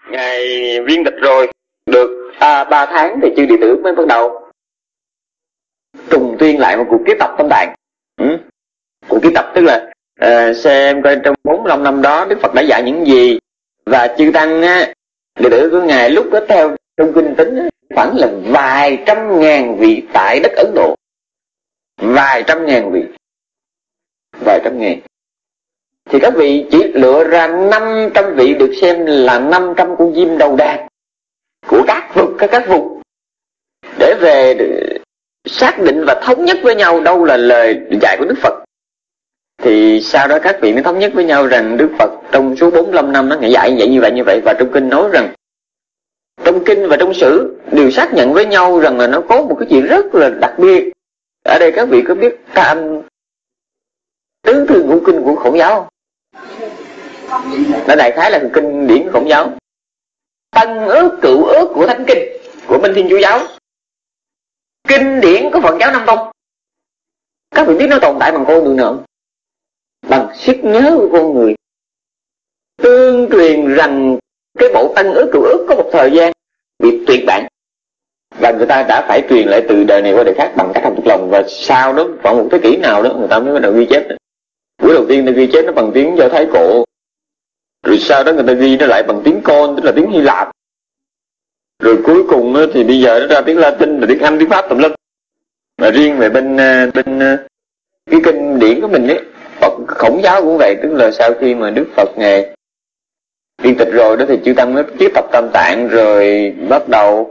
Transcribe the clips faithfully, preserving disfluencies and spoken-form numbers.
Ngài viên tịch rồi được à, ba tháng thì chư đệ tử mới bắt đầu trùng tuyên lại một cuộc kiếp tập tâm tạng. Ừ? Cuộc kiếp tập tức là à, xem coi trong bốn mươi lăm năm đó Đức Phật đã dạy những gì, và chư tăng á, đệ tử của ngài lúc đó theo trong kinh tính á, khoảng là vài trăm ngàn vị tại đất Ấn Độ, vài trăm ngàn vị, vài trăm ngàn. Thì các vị chỉ lựa ra năm trăm vị được xem là năm trăm con chim đầu đàn của các vực, các các vùng, để về để xác định và thống nhất với nhau đâu là lời dạy của Đức Phật. Thì sau đó các vị mới thống nhất với nhau rằng Đức Phật trong số bốn mươi lăm năm nó ngài dạy vậy như vậy như vậy, và trong kinh nói rằng, trong kinh và trong sử đều xác nhận với nhau rằng là nó có một cái chuyện rất là đặc biệt. Ở đây các vị có biết tam tứ thư ngũ kinh của Khổng giáo không? Nó đại khái là kinh điển của Khổng giáo, tân ước cựu ước của thánh kinh của Minh Thiên Chúa giáo, kinh điển của Phật giáo Nam Tông. Các vị biết nó tồn tại bằng con đường nào? Bằng sức nhớ của con người. Tương truyền rằng cái bộ tân ước cựu ước có một thời gian bị tuyệt bản, và người ta đã phải truyền lại từ đời này qua đời khác bằng cách học thuộc lòng, và sau đó khoảng một thế kỷ nào đó người ta mới bắt đầu ghi chép. Buổi đầu tiên người ta ghi chép nó bằng tiếng Do Thái cổ, rồi sau đó người ta ghi nó lại bằng tiếng Con, tức là tiếng Hy Lạp, rồi cuối cùng thì bây giờ nó ra tiếng Latin và tiếng Anh, tiếng Pháp tùm lum. Mà riêng về bên bên cái kinh điển của mình ấy, Phật Khổng giáo cũng vậy, tức là sau khi mà Đức Phật ngài viên tịch rồi đó thì chư tăng mới tiếp tập Tam Tạng, rồi bắt đầu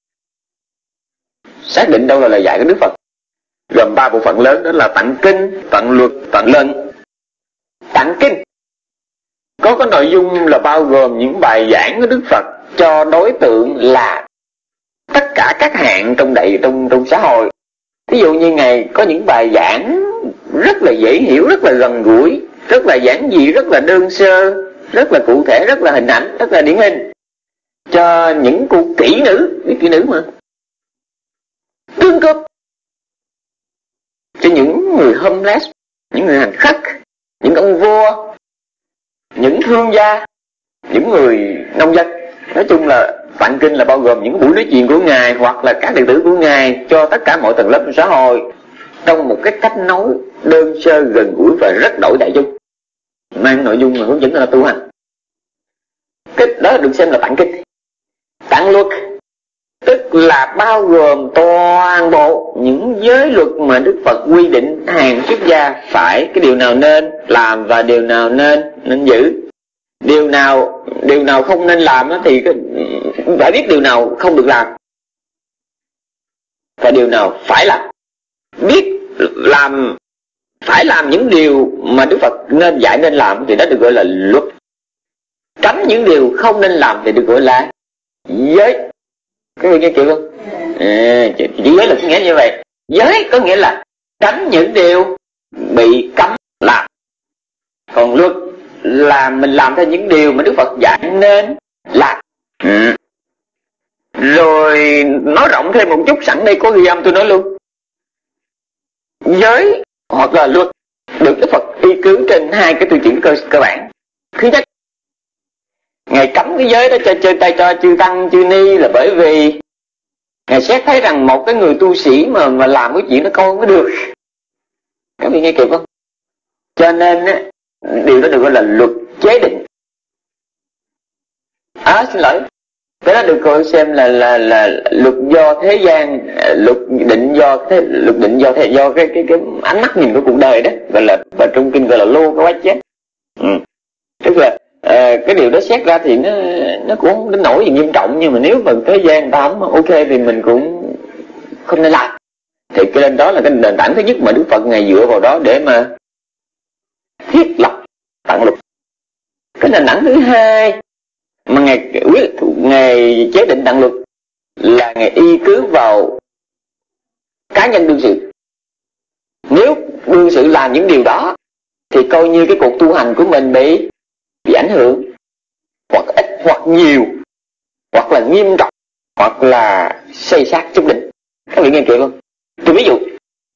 xác định đâu là lời dạy của Đức Phật, gồm ba bộ phận lớn, đó là tạng kinh, tạng luật, tạng luận. Tạng kinh có cái nội dung là bao gồm những bài giảng của Đức Phật cho đối tượng là tất cả các hạng trong đại trong trong xã hội. Ví dụ như ngài có những bài giảng rất là dễ hiểu, rất là gần gũi, rất là giản dị, rất là đơn sơ, rất là cụ thể, rất là hình ảnh, rất là điển hình cho những cô kỹ nữ, biết kỹ nữ mà, tương cướp, cho những người homeless, những người hành khất, những ông vua, những thương gia, những người nông dân. Nói chung là tạng kinh là bao gồm những buổi nói chuyện của ngài hoặc là các đệ tử của ngài cho tất cả mọi tầng lớp trong xã hội, trong một cái cách nói đơn sơ, gần gũi và rất đổi đại dung, mang nội dung mà hướng dẫn người ta tu hành. Cái đó được xem là tạng kinh. Tạng luật tức là bao gồm toàn bộ những giới luật mà Đức Phật quy định hàng xuất gia phải cái điều nào nên làm và điều nào nên nên giữ, điều nào điều nào không nên làm thì phải biết điều nào không được làm và điều nào phải làm. Biết làm, phải làm những điều mà Đức Phật nên dạy nên làm thì đó được gọi là luật. Tránh những điều không nên làm thì được gọi là giới. Các vị nghe kịp không? À, chỉ giới là nghĩa như vậy. Giới có nghĩa là tránh những điều bị cấm làm. Còn luật là mình làm theo những điều mà Đức Phật dạy nên làm. Ừ. Rồi nói rộng thêm một chút, sẵn đây có ghi âm tôi nói luôn. Giới hoặc là luật được Đức Phật y cứ trên hai cái tiêu chuẩn cơ, cơ bản. Thứ nhất, ngài cấm cái giới đó cho chơi tay cho chư tăng chư ni là bởi vì ngài xét thấy rằng một cái người tu sĩ mà mà làm cái chuyện đó con mới được. Các vị nghe kịp không? Cho nên á, điều đó được gọi là luật chế định. À xin lỗi, cái đó được gọi xem là là là luật do thế gian, luật định do thế, luật định do thế do cái cái cái ánh mắt nhìn của cuộc đời đó, gọi là và trong kinh gọi là lô cái quách chết. Ừ. Tức là à, cái điều đó xét ra thì nó nó cũng không đến nỗi gì nghiêm trọng, nhưng mà nếu mà thế gian ta không ok thì mình cũng không nên làm. Thì cái lên đó là cái nền tảng thứ nhất mà Đức Phật ngài dựa vào đó để mà thiết lập tạng luật. Cái nền tảng thứ hai mà ngài quyết ngài chế định tạng luật là ngài y cứ vào cá nhân đương sự. Nếu đương sự làm những điều đó thì coi như cái cuộc tu hành của mình bị bị ảnh hưởng, hoặc ít hoặc nhiều, hoặc là nghiêm trọng, hoặc là xây sát chút đỉnh. Các vị nghe kịp không? Tôi ví dụ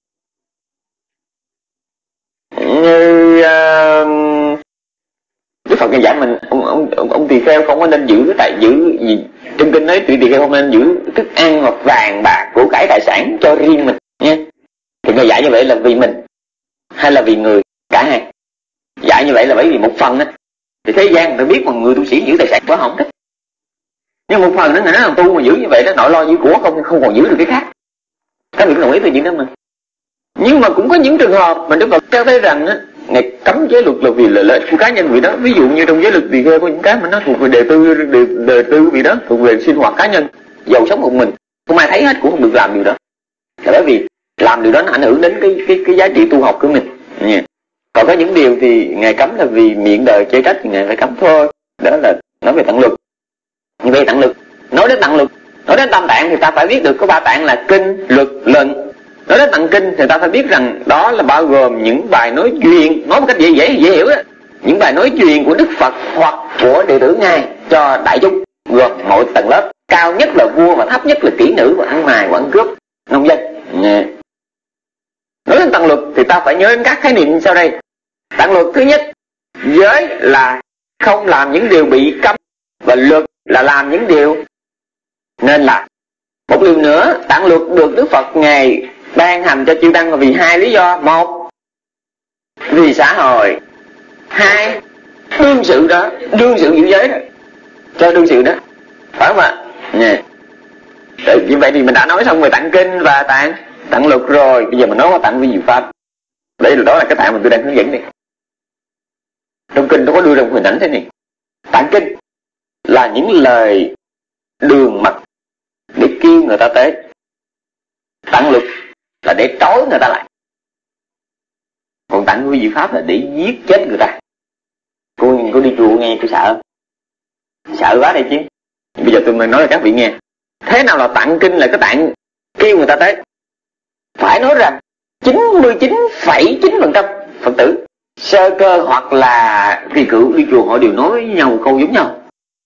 như uh, Đức Phật ngài dạy mình ông ông ông, ông tỳ kheo không có nên giữ tại giữ gì trong kinh nói tỳ tỳ kheo không nên giữ thức ăn hoặc vàng bạc của cải tài sản cho riêng mình nha. Thì ngài dạy như vậy là vì mình hay là vì người? Cả hai. Dạy như vậy là bởi vì một phần á thì thế gian người biết mà người tu sĩ giữ tài sản quá không thích, nhưng một phần nữa người nói làm tu mà giữ như vậy đó nội lo giữ của không không còn giữ được cái khác. Các vị đồng ý với chuyện đó mà. Nhưng mà cũng có những trường hợp mà Đức Phật cho thấy rằng á, ngài cấm giới luật là vì lợi ích của cá nhân vị đó. Ví dụ như trong giới luật tỳ kheo có những cái mà nó thuộc về đề tư đề, đề tư vị đó, thuộc về sinh hoạt cá nhân, giàu sống một mình, không ai thấy hết cũng không được làm điều đó. Là bởi vì làm điều đó nó ảnh hưởng đến cái cái cái giá trị tu học của mình. Yeah. Còn có những điều thì ngài cấm là vì miệng đời chê trách thì ngài phải cấm thôi. Đó là nói về tặng luật. Như vậy tặng luật, nói đến tặng luật, nói đến tam tạng thì ta phải biết được có ba tạng là kinh, luật, lệnh. Nói đến tặng kinh thì ta phải biết rằng đó là bao gồm những bài nói chuyện, nói một cách dễ dễ dễ hiểu đó, những bài nói chuyện của Đức Phật hoặc của đệ tử ngài cho đại chúng, gồm mọi tầng lớp, cao nhất là vua và thấp nhất là kỹ nữ và ăn mài và ăn cướp, nông dân. Yeah. Nói đến tặng luật thì ta phải nhớ đến các khái niệm sau đây. Tặng luật thứ nhất, giới là không làm những điều bị cấm, và luật là làm những điều nên làm. Một điều nữa, tặng luật được Đức Phật ngài ban hành cho chư tăng là vì hai lý do. Một, vì xã hội. Hai, đương sự đó, đương sự giữ giới đó, cho đương sự đó, phải không ạ? Yeah. Như vậy thì mình đã nói xong về tặng kinh và tặng tặng luật rồi, bây giờ mình nói qua tặng vi diệu pháp. Đây là đó là cái tạng mà tôi đang hướng dẫn này. Trong kinh nó có đưa ra một hình ảnh thế này. Tạng kinh là những lời đường mật để kêu người ta tới. Tặng luật là để trói người ta lại. Còn tặng vi diệu pháp là để giết chết người ta. Cô, cô đi chùa nghe tôi sợ. Sợ quá đây chứ. Bây giờ tôi mới nói cho các vị nghe. Thế nào là tặng kinh là cái tạng kêu người ta tới? Phải nói rằng chín mươi chín phẩy chín phần trăm Phật tử sơ cơ hoặc là kỳ cựu đi chùa họ đều nói với nhau một câu giống nhau.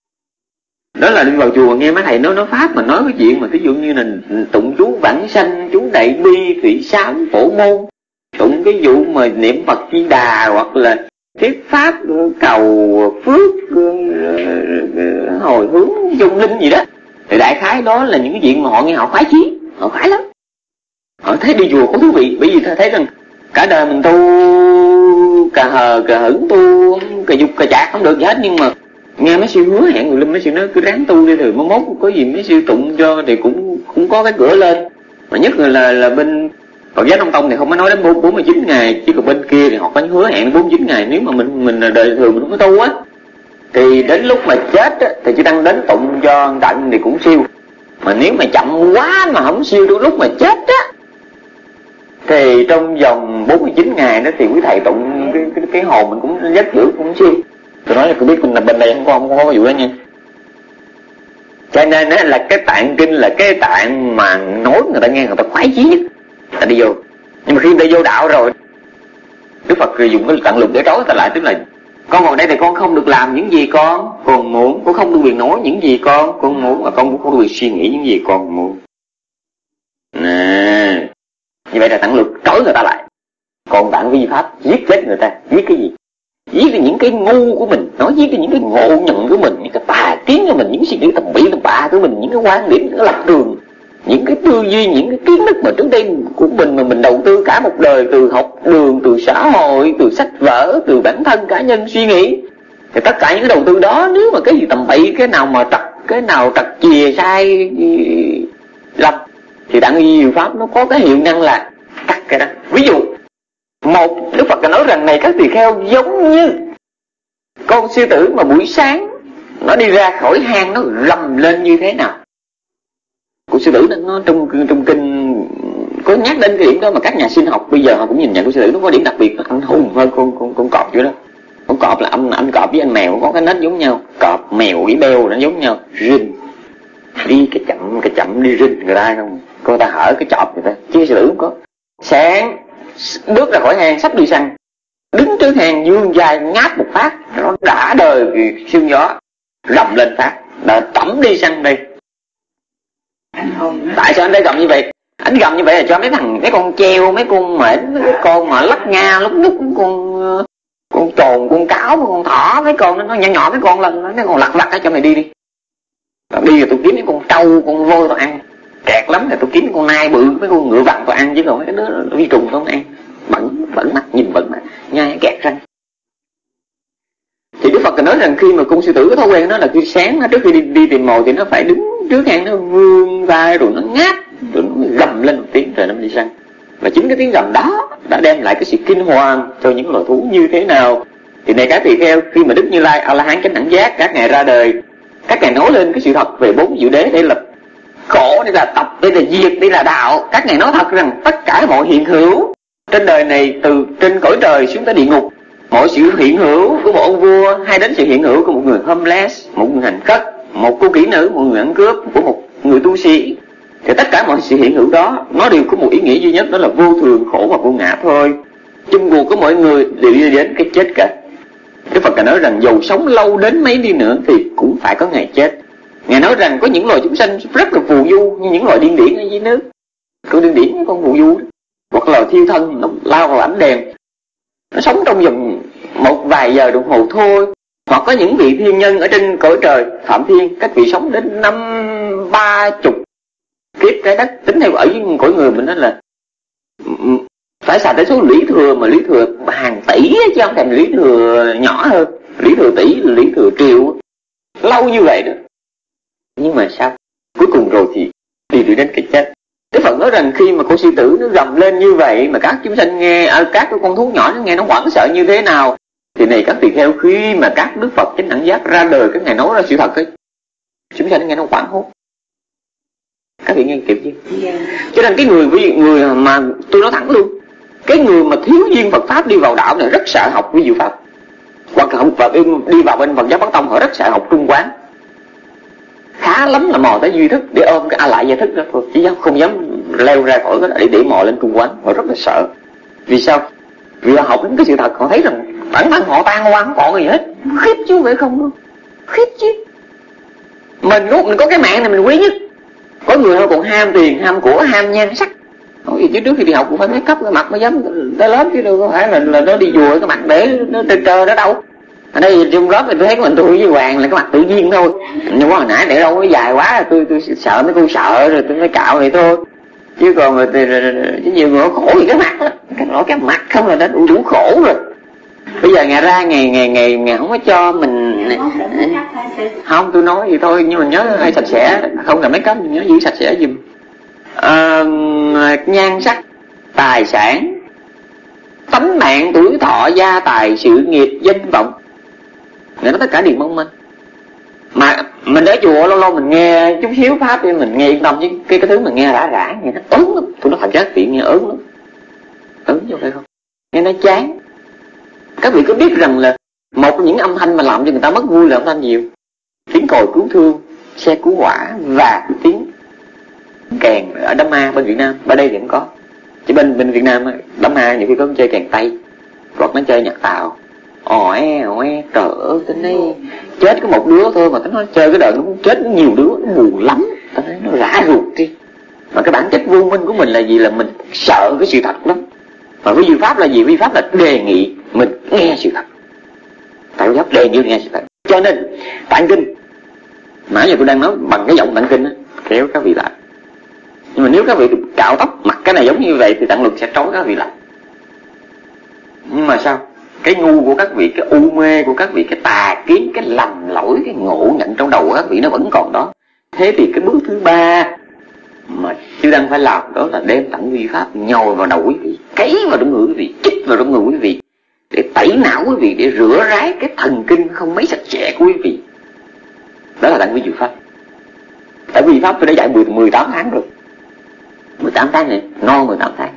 Đó là đi vào chùa nghe mấy thầy nói nói pháp mà nói cái chuyện mà ví dụ như là tụng chú vãng sanh, chú đại bi, thủy sám, phổ môn, tụng cái vụ mà niệm Phật Di Đà hoặc là thuyết pháp cầu phước hồi hướng dung linh gì đó, thì đại khái đó là những cái chuyện mà họ nghe họ khoái chí, họ khoái lắm. Họ thấy đi chùa có thú vị, bởi vì thấy rằng cả đời mình tu cà hờ cà hững tu cà dục cà chạc không được gì hết, nhưng mà nghe mấy sư hứa hẹn người linh mấy sư nói cứ ráng tu đi, thì mới mốt có gì mấy sư tụng cho thì cũng cũng có cái cửa lên. Mà nhất là là, là bên Phật giáo Đông Tông thì không có nói đến bốn mươi chín ngày, chứ còn bên kia thì họ có hứa hẹn bốn mươi chín ngày. Nếu mà mình mình đời thường mình không có tu á thì đến lúc mà chết á, thì chỉ tăng đến tụng cho tận thì cũng siêu. Mà nếu mà chậm quá mà không siêu đến lúc mà chết á thì trong vòng bốn mươi chín ngày đó thì quý thầy tụng cái cái, cái hồn mình cũng rất dữ cũng siêu. Tôi nói là tôi biết mình là bên đây không có không có vụ đó nha. Cho nên á là cái tạng kinh là cái tạng mà nói người ta nghe người ta khoái chí nhất, ta đi vô. Nhưng mà khi người ta vô đạo rồi, Đức Phật dùng cái tạng luật để trói người ta lại, tức là con ngồi đây thì con không được làm những gì con còn muốn, con không được quyền nói những gì con con muốn, và con cũng không được quyền suy nghĩ những gì con muốn. Nè, như vậy là tạng luật trói người ta lại. Còn tạng vi pháp giết chết người ta, giết cái gì? Giết đi những cái ngu của mình, nói giết đi những cái ngộ nhận của mình, những cái tà kiến của mình, những suy nghĩ tầm bậy tầm bạ của mình, những cái quan điểm, những cái lập trường, những cái tư duy, những cái kiến thức mà trước đây của mình mà mình đầu tư cả một đời, từ học đường, từ xã hội, từ sách vở, từ bản thân cá nhân suy nghĩ, thì tất cả những cái đầu tư đó nếu mà cái gì tầm bậy, cái nào mà trật, cái nào trật chìa sai lầm, thì tạng vi diệu pháp nó có cái hiệu năng là cắt cái đó. Ví dụ một, Đức Phật đã nói rằng này các tỳ kheo giống như con sư tử mà buổi sáng nó đi ra khỏi hang nó rầm lên như thế nào. Con sư tử nó trong trong kinh có nhắc đến cái điểm đó, mà các nhà sinh học bây giờ họ cũng nhìn nhận con sư tử nó có điểm đặc biệt, anh hùng hơn con con con cọp vậy đó. Con cọp là anh anh cọp với anh mèo có cái nết giống nhau, cọp mèo với beo nó giống nhau, rình đi cái chậm cái chậm đi rình người ta không, người ta hở cái chọp người ta, chứ sư tử không có. Sáng bước ra khỏi hang sắp đi săn, đứng trước hang dương dài ngáp một phát, nó đã đời sương gió rầm lên phát, là tẩm đi săn đi. Tại sao anh đây gầm như vậy? Anh gầm như vậy là cho mấy thằng mấy con treo, mấy con mệt, mấy con mà lắc nga lúc lúc con con trồn, con cáo, con thỏ, mấy con nó nhỏ nhỏ mấy con lần mấy con lặt vặt ở trong này đi đi. Rồi đi rồi tôi kiếm mấy con trâu, con voi tôi ăn. Kẹt lắm thì tôi kiếm con nai bự, mấy con ngựa vằn tôi ăn, chứ còn mấy cái đứa vi trùng tôi không ăn. Bẩn, bẩn mắt, nhìn bẩn mắt, nhai kẹt răng. Thì Đức Phật nói rằng khi mà con sư tử có thói quen đó là khi sáng trước khi đi, đi tìm mồi thì nó phải đứng trước hang, nó vươn vai rồi nó ngáp, rồi nó gầm lên một tiếng rồi nó mới đi săn. Và chính cái tiếng gầm đó đã đem lại cái sự kinh hoàng cho những loài thú như thế nào. Thì này các tỳ kheo, khi mà Đức Như Lai A La Hán chánh đẳng giác các ngài ra đời, các ngài nói lên cái sự thật về bốn diệu đế, đây là khổ, đây là tập, đây là diệt, đây là đạo. Các ngài nói thật rằng tất cả mọi hiện hữu trên đời này, từ trên cõi trời xuống tới địa ngục, mọi sự hiện hữu của một ông vua hay đến sự hiện hữu của một người homeless, một người hành khất, một cô kỹ nữ, một người ăn cướp, của một người tu sĩ, thì tất cả mọi sự hiện hữu đó nó đều có một ý nghĩa duy nhất, đó là vô thường, khổ và vô ngã thôi. Chung cuộc của mọi người đều đi đến cái chết cả. Đức Phật nói rằng dầu sống lâu đến mấy đi nữa thì cũng phải có ngày chết. Ngài nói rằng có những loài chúng sanh rất là phù du, như những loài điên điển ở dưới nước, con điên điển con phù du đó, hoặc là thiêu thân nó lao vào ánh đèn, nó sống trong vòng một vài giờ đồng hồ thôi. Hoặc có những vị thiên nhân ở trên cõi trời Phạm Thiên, các vị sống đến năm ba chục kiếp trái đất. Tính theo ở với cõi người mình đó là phải xài tới số lý thừa, mà lý thừa hàng tỷ chứ không thành lý thừa nhỏ hơn. Lý thừa tỷ, lý thừa triệu, lâu như vậy đó. Nhưng mà sao cuối cùng rồi thì đi được đến cái chết. Đức Phật nói rằng khi mà con sư tử nó gầm lên như vậy mà các chúng sanh nghe, à, các con thú nhỏ nó nghe nó hoảng sợ như thế nào, thì này các tỳ kheo, khi mà các Đức Phật chánh đẳng giác ra đời, các ngài nói ra sự thật ấy, chúng sanh nó nghe nó hoảng hốt. Các vị nghe kịp chưa? Yeah. Cho nên cái người người mà tôi nói thẳng luôn, cái người mà thiếu duyên Phật pháp đi vào đạo này rất sợ học ví dụ pháp, hoặc là học đi vào bên Phật giáo Bắc Tông họ rất sợ học Trung Quán. Khá lắm là mò tới duy thức để ôm cái a lại gia thức đó thôi, chứ không dám leo ra khỏi cái để để mò lên Trung Quán. Họ rất là sợ. Vì sao? Vì họ học đến cái sự thật, họ thấy rằng bản thân họ tan hoang không còn gì hết. Khiếp chứ vậy không đâu. Khiếp chứ. Mình có, mình có cái mạng này mình quý nhất. Có người họ còn ham tiền, ham của, ham nhan sắc. Nói gì chứ trước khi đi học cũng phải make up cái mặt mới dám tới lớp, chứ đâu có phải là, là nó đi vùi cái mặt để nó trên trời đó đâu. Ở đây trong lớp thì tôi thấy mình tôi với Hoàng là cái mặt tự nhiên thôi. Nhưng mà hồi nãy để đâu nó dài quá, tôi tôi sợ mấy cô sợ rồi tôi mới cạo vậy thôi. Chứ còn mà chứ nhiều người khổ thì cái mặt đó, cái nói cái mặt không là đã đủ, đủ khổ rồi. Bây giờ ngày ra ngày ngày ngày ngày không có cho mình không, tôi nói gì thôi, nhưng mà nhớ hay sạch sẽ, không cần make up, nhớ giữ sạch sẽ giùm. À, nhan sắc, tài sản, tánh mạng, tuổi thọ, gia tài, sự nghiệp, danh vọng, nghĩa nó tất cả đều mong manh. Mà mình ở chùa lâu lâu mình nghe chút xíu pháp đi mình nghe yên tâm, chứ cái cái thứ mình nghe rã rã nghe nó ớn lắm. Tôi nói thật chắc vị nghe ớn lắm, ớn chứ phải không? Nghe nó chán. Các vị có biết rằng là một trong những âm thanh mà làm cho người ta mất vui là âm thanh nhiều? Tiếng còi cứu thương, xe cứu hỏa và tiếng kèn ở Đám Ma bên Việt Nam. Bên đây thì không có, chứ bên bên Việt Nam Đám Ma nhiều khi có chơi kèn Tây, hoặc nó chơi nhạc Tàu. Ôi ôi trời ơi, tôi nói chết có một đứa thôi mà nó chơi cái đời nó cũng chết nhiều đứa, nó mù lắm, tôi nói nó rã ruột đi. Mà cái bản chất vô minh của mình là gì? Là mình sợ cái sự thật lắm. Mà với vi pháp là gì? Vi pháp là đề nghị mình nghe sự thật. Tại vi pháp đề nghị nghe sự thật. Cho nên tạng kinh, nãy giờ tôi đang nói bằng cái giọng tạng kinh á, kéo các vị lại. Nhưng mà nếu các vị cạo tóc mặc cái này giống như vậy thì tạng luật sẽ trói các vị lại. Nhưng mà sao? Cái ngu của các vị, cái u mê của các vị, cái tà kiến, cái lầm lỗi, cái ngộ nhận trong đầu của các vị nó vẫn còn đó. Thế thì cái bước thứ ba mà chư Tăng phải làm đó là đem tặng vi pháp nhồi vào đầu quý vị, cấy vào trong người quý vị, chích vào trong người quý vị, để tẩy não quý vị, để rửa rái cái thần kinh không mấy sạch sẽ của quý vị. Đó là tặng vi pháp. Tại vi pháp tôi đã dạy mười tám tháng rồi, mười tám tháng này, non mười tám tháng.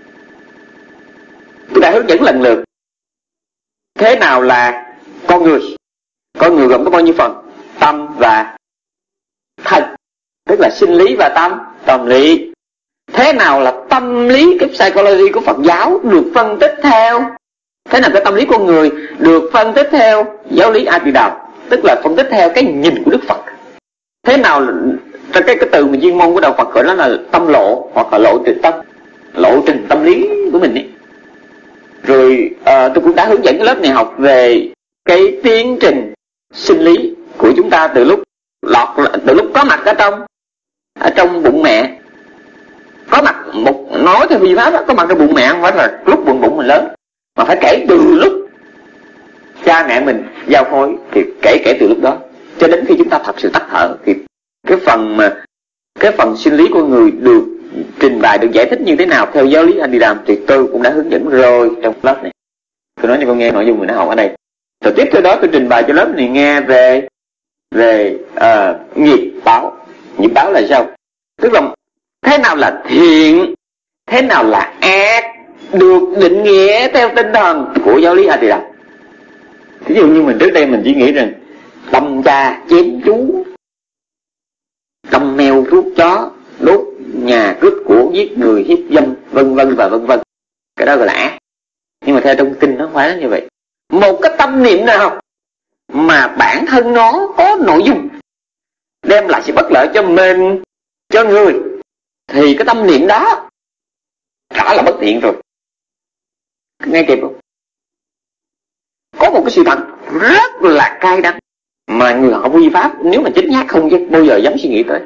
Tôi đã hướng dẫn lần lượt thế nào là con người. Con người gồm có bao nhiêu phần? Tâm và thân, tức là sinh lý và tâm, tâm lý. Thế nào là tâm lý, cái psychology của Phật giáo được phân tích theo, thế nào cái tâm lý con người được phân tích theo giáo lý A Tỳ Đàm, tức là phân tích theo cái nhìn của Đức Phật. Thế nào cái cái từ mà chuyên môn của đạo Phật gọi đó là tâm lộ, hoặc là lộ trình tâm, lộ trình tâm lý của mình ấy. Rồi à, tôi cũng đã hướng dẫn cái lớp này học về cái tiến trình sinh lý của chúng ta từ lúc lọt từ lúc có mặt ở trong ở trong bụng mẹ, có mặt một nói theo vi pháp đó, có mặt trong bụng mẹ không phải là lúc bụng bụng mình lớn, mà phải kể từ lúc cha mẹ mình giao phối, thì kể kể từ lúc đó cho đến khi chúng ta thật sự tắt thở, thì cái phần mà cái phần sinh lý của người được trình bày, được giải thích như thế nào theo giáo lý Adidam thì tôi cũng đã hướng dẫn rồi trong lớp này. Tôi nói cho con nghe nội dung mình đã học ở đây. Rồi tiếp theo đó tôi trình bày cho lớp này nghe về về uh, nghiệp báo. Nghiệp báo là sao? Tức là thế nào là thiện, thế nào là ác, được định nghĩa theo tinh thần của giáo lý Adidam. Ví dụ như mình trước đây mình chỉ nghĩ rằng đâm cha chém chú, đâm mèo thuốc chó, đốt nhà, cướp của, giết người, hiếp dâm, vân vân và vân vân, cái đó gọi là ác. Nhưng mà theo trong kinh nó không phải như vậy. Một cái tâm niệm nào mà bản thân nó có nội dung đem lại sự bất lợi cho mình, cho người, thì cái tâm niệm đó đã là bất thiện rồi. Nghe kịp không? Có một cái sự thật rất là cay đắng mà người họ vi pháp nếu mà chính nhát không bao giờ dám suy nghĩ tới.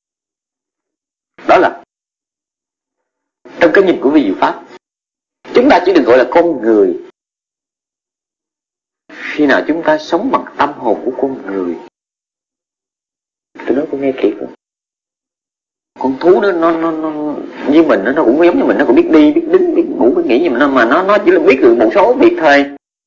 Đó là trong cái nhìn của vi diệu pháp, chúng ta chỉ được gọi là con người khi nào chúng ta sống bằng tâm hồn của con người. Tôi nói con nghe kỹ không? Con thú nó nó nó, nó như mình, nó, nó cũng giống như mình, nó cũng biết đi, biết đứng, biết ngủ, biết nghĩ, nhưng mà nó mà nó nó chỉ là biết được một số việc thôi.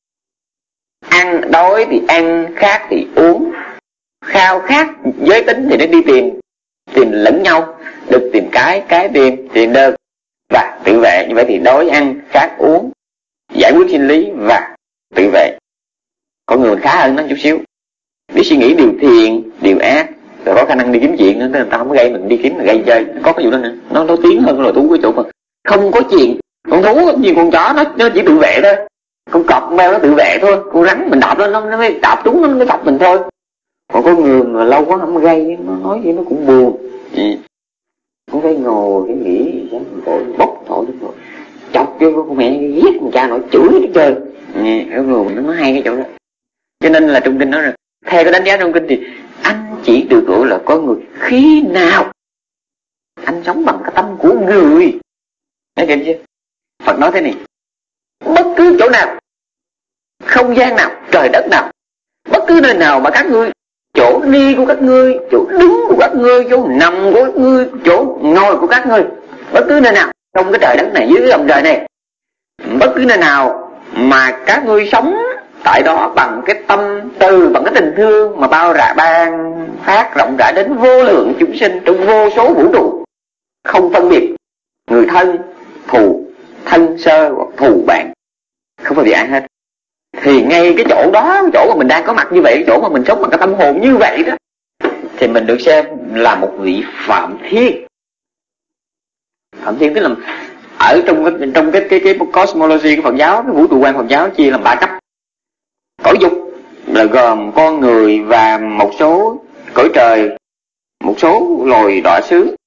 Ăn đói thì ăn, khát thì uống, khao khát giới tính thì nó đi tìm tìm lẫn nhau, được tìm cái cái tìm tìm đơn và tự vệ. Như vậy thì đói, ăn, khát, uống, giải quyết sinh lý và tự vệ. Con người mình khá hơn nó chút xíu, biết suy nghĩ điều thiện, điều ác, rồi có khả năng đi kiếm chuyện nữa, nên người ta không có gây mình đi kiếm mà gây chơi. Có cái vụ đó nữa, nó nó tiến hơn loài thú cái chỗ mà không có chuyện. Con thú như con chó nó nó chỉ tự vệ thôi, con cọp con beo nó tự vệ thôi, con rắn mình đạp nó nó mới đạp trúng nó mới đập mình thôi. Còn con người mà lâu quá không gây, nó nói gì nó cũng buồn. Ừ. Cũng phải ngồi cái nghĩ sao gọi bốc thổi rồi chọc cho con mẹ giết con cha nội chửi hết trơn. Cái người nó hay cái chỗ đó. Cho nên là trong kinh nói rằng theo cái đánh giá trong kinh thì anh chỉ được gọi là con người khi nào anh sống bằng cái tâm của người. Nghe kịp chưa? Phật nói thế này: bất cứ chỗ nào, không gian nào, trời đất nào, bất cứ nơi nào mà các ngươi, chỗ đi của các ngươi, chỗ đứng của các ngươi, chỗ nằm của các ngươi, chỗ ngồi của các ngươi, bất cứ nơi nào trong cái trời đất này, dưới cái gầm trời này, bất cứ nơi nào mà các ngươi sống tại đó bằng cái tâm từ, bằng cái tình thương mà bao rạ ban phát rộng rãi đến vô lượng chúng sinh trong vô số vũ trụ, không phân biệt người thân, thù, thân sơ hoặc thù bạn, không phân biệt ai hết, thì ngay cái chỗ đó, cái chỗ mà mình đang có mặt như vậy, cái chỗ mà mình sống bằng cái tâm hồn như vậy đó, thì mình được xem là một vị Phạm Thiên. Phạm Thiên tức là ở trong cái trong cái cái cái cosmology của Phật giáo, cái vũ trụ quan Phật giáo chia làm ba cấp. Cõi dục là gồm con người và một số cõi trời, một số loài đọa xứ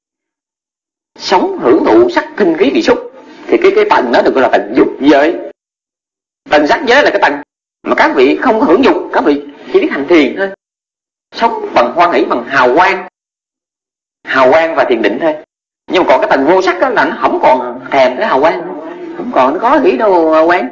sống hưởng thụ sắc thinh khí vị xúc, thì cái cái tầng đó được gọi là tầng dục giới. Tầng sắc giới là cái tầng mà các vị không có hưởng dục, các vị chỉ biết hành thiền thôi, sống bằng hoan hỷ, bằng hào quang, hào quang và thiền định thôi. Nhưng mà còn cái tầng vô sắc đó là nó không còn thèm cái hào quang, không còn, nó có nghĩ đâu hào quang.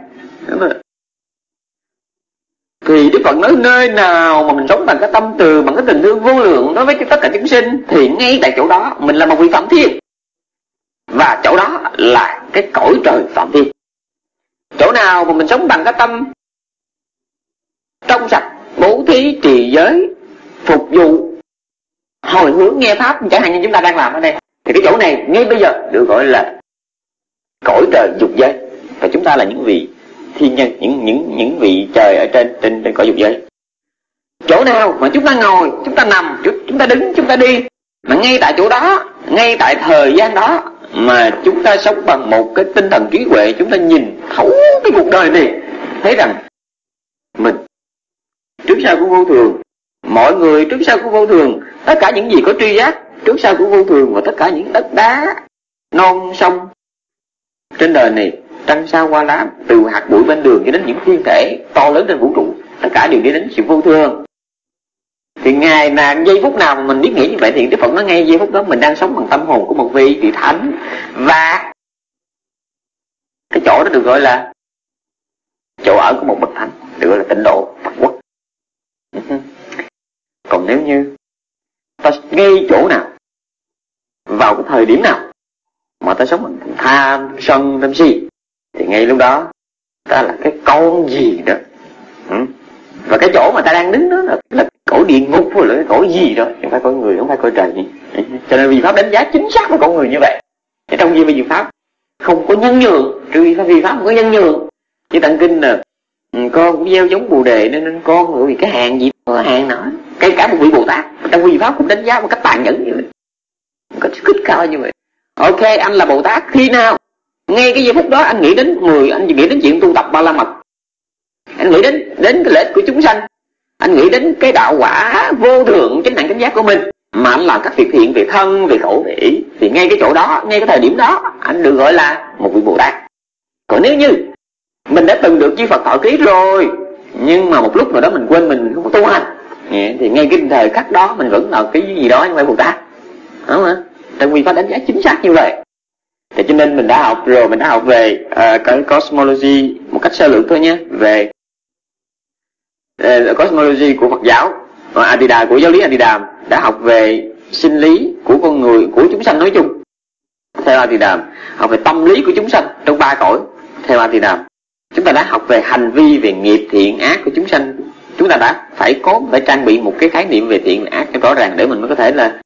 Thì Đức Phật nói nơi nào mà mình sống bằng cái tâm từ, bằng cái tình thương vô lượng đối với tất cả chúng sinh, thì ngay tại chỗ đó mình là một vị Phạm Thiên. Và chỗ đó là cái cõi trời Phạm Thiên. Chỗ nào mà mình sống bằng cái tâm trong sạch, bố thí, trì giới, phục vụ, hồi hướng nghe pháp, chẳng hạn như chúng ta đang làm ở đây, thì cái chỗ này ngay bây giờ được gọi là cõi trời dục giới. Và chúng ta là những vị thiên nhân, những những những vị trời ở trên trên trên cõi dục giới. Chỗ nào mà chúng ta ngồi, chúng ta nằm, chúng ta đứng, chúng ta đi, mà ngay tại chỗ đó, ngay tại thời gian đó mà chúng ta sống bằng một cái tinh thần trí huệ, chúng ta nhìn thấu cái cuộc đời này, thấy rằng mình trước sau của vô thường, mọi người trước sau của vô thường, tất cả những gì có tri giác trước sau của vô thường, và tất cả những đất đá non sông trên đời này trăng sao hoa lá, từ hạt bụi bên đường cho đến những thiên thể to lớn trên vũ trụ, tất cả đều đi đến sự vô thương. Thì ngày nào giây phút nào mà mình biết nghĩ như vậy thì Đức Phật nói ngay giây phút đó mình đang sống bằng tâm hồn của một vị vị thánh, và cái chỗ đó được gọi là chỗ ở của một bậc thánh, được gọi là tịnh độ Phật quốc. Còn nếu như ta ngay chỗ nào, vào cái thời điểm nào mà ta sống bằng tham sân tâm si, thì ngay lúc đó ta là cái con gì đó. Ừ. Và cái chỗ mà ta đang đứng đó là, là cõi địa ngục, hay là cái cõi gì đó, không phải cõi người, không phải cõi trời gì. Cho nên vi pháp đánh giá chính xác với con người như vậy. Chứ trong vi vi pháp không có nhân nhường, trừ vi pháp vi pháp không có nhân nhường. Chứ tạng kinh là con cũng gieo giống bồ đề nên, nên con bởi vì cái hàng gì có hàng nọ. Cái cả một vị Bồ Tát trong vi pháp cũng đánh giá một cách tàn nhẫn như vậy, có kích cao như vậy. Ok, anh là Bồ Tát khi nào? Ngay cái giây phút đó anh nghĩ đến người, anh nghĩ đến chuyện tu tập Ba La Mật, anh nghĩ đến đến cái lợi ích của chúng sanh, anh nghĩ đến cái đạo quả vô thượng chánh đẳng chánh giác của mình, mà anh làm các việc thiện về thân, về khẩu, về ý, thì ngay cái chỗ đó, ngay cái thời điểm đó anh được gọi là một vị Bồ Tát. Còn nếu như mình đã từng được chư Phật thọ ký rồi, nhưng mà một lúc nào đó mình quên mình không có tu hành, thì ngay cái thời khắc đó mình vẫn là cái gì đó, không phải Bồ Tát, đúng không ạ? Trong vi pháp đánh giá chính xác như vậy. Thì cho nên mình đã học rồi, mình đã học về uh, cái cosmology một cách sơ lược thôi nhé, về uh, cosmology của Phật giáo, và Adida của giáo lý Adidam, đã học về sinh lý của con người, của chúng sanh nói chung theo Adidam, học về tâm lý của chúng sanh trong ba cõi theo Adidam. Chúng ta đã học về hành vi, về nghiệp thiện ác của chúng sanh. Chúng ta đã phải có, phải trang bị một cái khái niệm về thiện ác cho rõ ràng để mình mới có thể là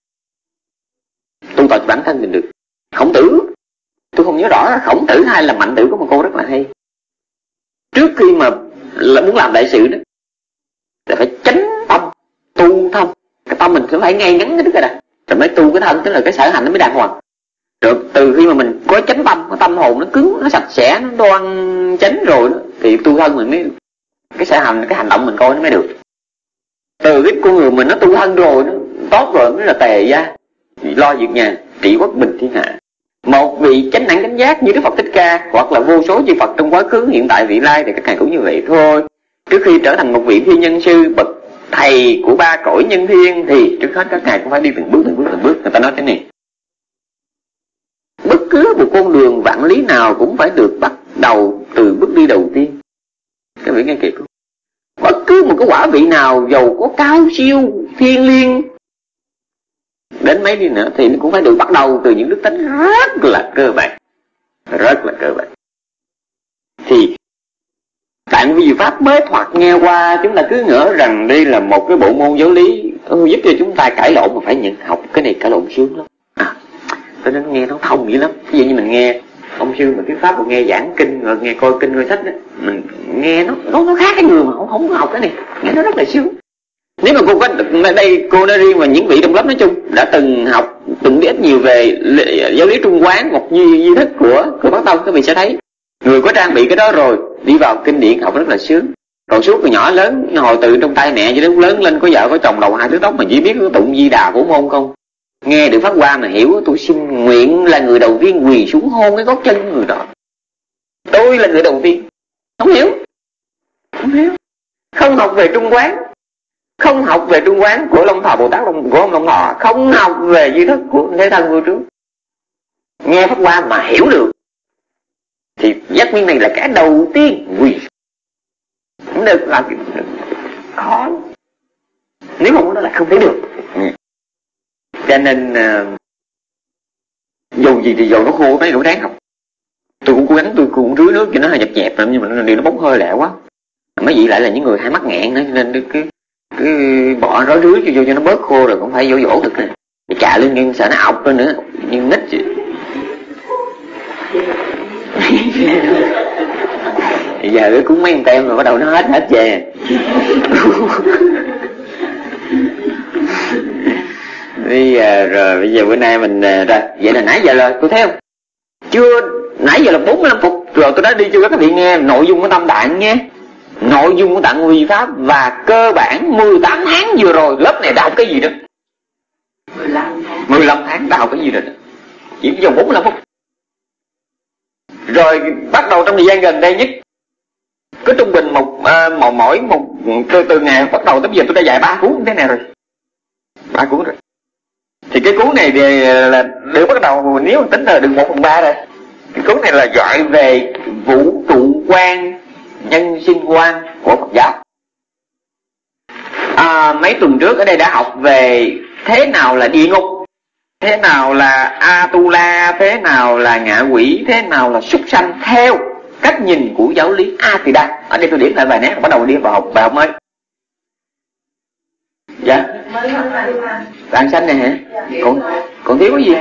tu tập bản thân mình được. Khổng Tử, tôi không nhớ rõ Khổng Tử hay là Mạnh Tử có một câu rất là hay. Trước khi mà là muốn làm đại sự đó, là phải chánh tâm, tu thân. Cái tâm mình phải ngay ngắn cái đức rồi, rồi mới tu cái thân, tức là cái sở hành nó mới đàng hoàng. Rồi từ khi mà mình có chánh tâm, cái tâm hồn nó cứng, nó sạch sẽ, nó đoan chánh rồi đó, thì tu thân mình mới, cái sở hành, cái hành động mình coi nó mới được. Từ cái con người mình nó tu thân rồi, nó tốt rồi, mới là tề gia, lo việc nhà, trị quốc bình thiên hạ. Một vị chánh đẳng chánh giác như Đức Phật Thích Ca, hoặc là vô số chư Phật trong quá khứ, hiện tại, vị lai, thì các ngài cũng như vậy thôi. Trước khi trở thành một vị thiên nhân sư, bậc thầy của ba cõi nhân thiên, thì trước hết các ngài cũng phải đi từng bước, từng bước, từng bước. Người ta nói thế này: bất cứ một con đường vạn lý nào cũng phải được bắt đầu từ bước đi đầu tiên. Các vị nghe kịp không? Bất cứ một cái quả vị nào dầu có cao siêu thiên liêng đến mấy đi nữa thì nó cũng phải được bắt đầu từ những đức tính rất là cơ bản, rất là cơ bản. Thì Tạng Vi Pháp mới thoạt nghe qua, chúng ta cứ ngỡ rằng đây là một cái bộ môn giáo lý giúp cho chúng ta cãi lộn, mà phải nhận học cái này cãi lộn sướng lắm. À, cho nên nghe nó thông dữ lắm. Ví dụ như mình nghe ông sư mà thuyết pháp, mà nghe giảng kinh, rồi nghe coi kinh coi sách đó, mình nghe nó nó, nó khác cái người mà không, không có học cái này, nghe nó rất là sướng. Nếu mà cô có đây, cô nói riêng và những vị trong lớp nói chung đã từng học, từng biết nhiều về giáo lý Trung Quán, một di, di thức của của Bắc Tông, các vị sẽ thấy người có trang bị cái đó rồi đi vào kinh điển học rất là sướng. Còn suốt từ nhỏ lớn hồi từ trong tay mẹ cho đến lớn lên có vợ có chồng đầu hai thứ tóc mà chỉ biết cái tụng Di Đà Phổ Môn không, nghe được pháp hoa mà hiểu, tôi xin nguyện là người đầu tiên quỳ xuống hôn cái gót chân người đó, tôi là người đầu tiên. Không hiểu, không hiểu. Không học về Trung Quán, không học về Trung Quán của Long Thọ Bồ Tát của ông Long Thọ, không học về duy thức của Thế Thân vô trước, nghe pháp hoa mà hiểu được, thì giác nguyên này là cái đầu tiên quỳ. Không được làm khó, nếu không nó là không thể được. Ừ. Cho nên uh, dù gì thì dầu nó khô mấy cũng đáng học. Tôi cũng cố gắng, tôi cũng rưới nước cho nó hơi nhẹp nhẹp, nhưng mà điều nó bốc hơi lẹ quá. Mấy vị lại là những người hay mắc nghẹn nữa, nên cứ cứ bỏ rối rưới cho vô cho nó bớt khô, rồi cũng phải dỗ dỗ được nè, để chà lên nhưng sợ nó ọc lên nữa, nhưng nít chứ. Giờ cũng mấy tem rồi bắt đầu nó hết hết về. Bây giờ rồi bây giờ bữa nay mình ra vậy là nãy giờ là tôi thấy không, chưa, nãy giờ là bốn mươi lăm phút rồi tôi đã đi cho các vị nghe nội dung của Tâm Tạng nghe, nội dung của Tạng Vi Pháp, và cơ bản mười tám tháng vừa rồi lớp này đã học cái gì đó, mười lăm tháng đã học cái gì rồi đó, chỉ trong bốn mươi lăm phút. Rồi bắt đầu trong thời gian gần đây nhất, cứ trung bình một à, một mỗi một từ từ ngày bắt đầu tới bây giờ tôi đã dạy ba cuốn thế này rồi, ba cuốn rồi. Thì cái cuốn này thì là được bắt đầu, nếu tính là được một phần ba rồi. Cái cuốn này là gọi về vũ trụ quan, nhân sinh quan của Phật giáo. À, mấy tuần trước ở đây đã học về thế nào là địa ngục, thế nào là Atula, thế nào là ngạ quỷ, thế nào là súc sanh theo cách nhìn của giáo lý A Tỳ Đa. Ở đây tôi điểm lại vài nét, bắt đầu đi vào học bài học mới. Dạ. Đàn xanh này hả? Còn, còn thiếu cái gì?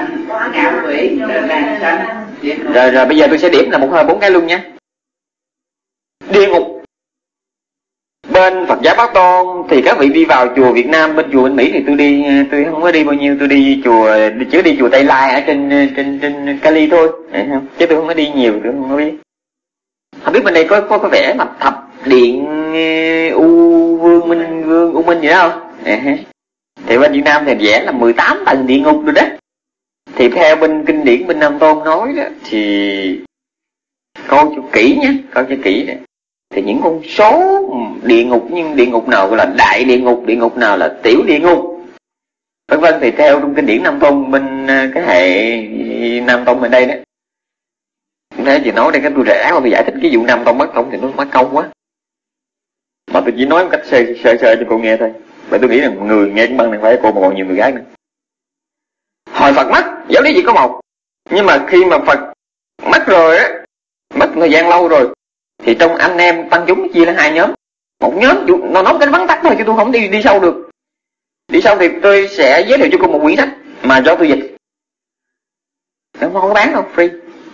Rồi rồi bây giờ tôi sẽ điểm là một hơi bốn cái luôn nha. Địa ngục. Bên Phật giáo Bắc Tôn thì các vị đi vào chùa Việt Nam, bên chùa bên Mỹ thì tôi đi, tôi không có đi bao nhiêu, tôi đi chùa, chỉ đi chùa Tây Lai ở trên trên trên Cali thôi, chứ tôi không có đi nhiều, tôi không có biết. Không biết bên đây có có có vẻ mà thập điện U Vương Minh Vương U Minh gì đó không? Thì bên Việt Nam thì vẽ là mười tám tầng địa ngục rồi đó. Thì theo bên kinh điển bên Nam Tôn nói đó, thì coi cho kỹ nhé, coi cho kỹ này. Thì những con số địa ngục, nhưng địa ngục nào gọi là đại địa ngục, địa ngục nào là tiểu địa ngục, vân vân, thì theo trong kinh điển Nam Tôn bên cái hệ Nam Tôn bên đây đó. Thế chị nói đây cái tôi rẽ qua tôi giải thích cái vụ Nam Tôn Bắc Tôn thì nó mất công quá, mà tôi chỉ nói một cách sơ sơ, sơ cho cô nghe thôi. Vậy tôi nghĩ là người nghe cái băng này phải cô mà còn nhiều người gái nữa. Hồi Phật mất, giáo lý chỉ có một, nhưng mà khi mà Phật mất rồi á, mất thời gian lâu rồi, thì trong anh em tăng chúng chia lên hai nhóm. Một nhóm nó nói cái vắn tắt thôi chứ tôi không đi đi sâu được. Đi sâu thì tôi sẽ giới thiệu cho cô một quyển sách mà do tôi dịch. Không có bán đâu, free.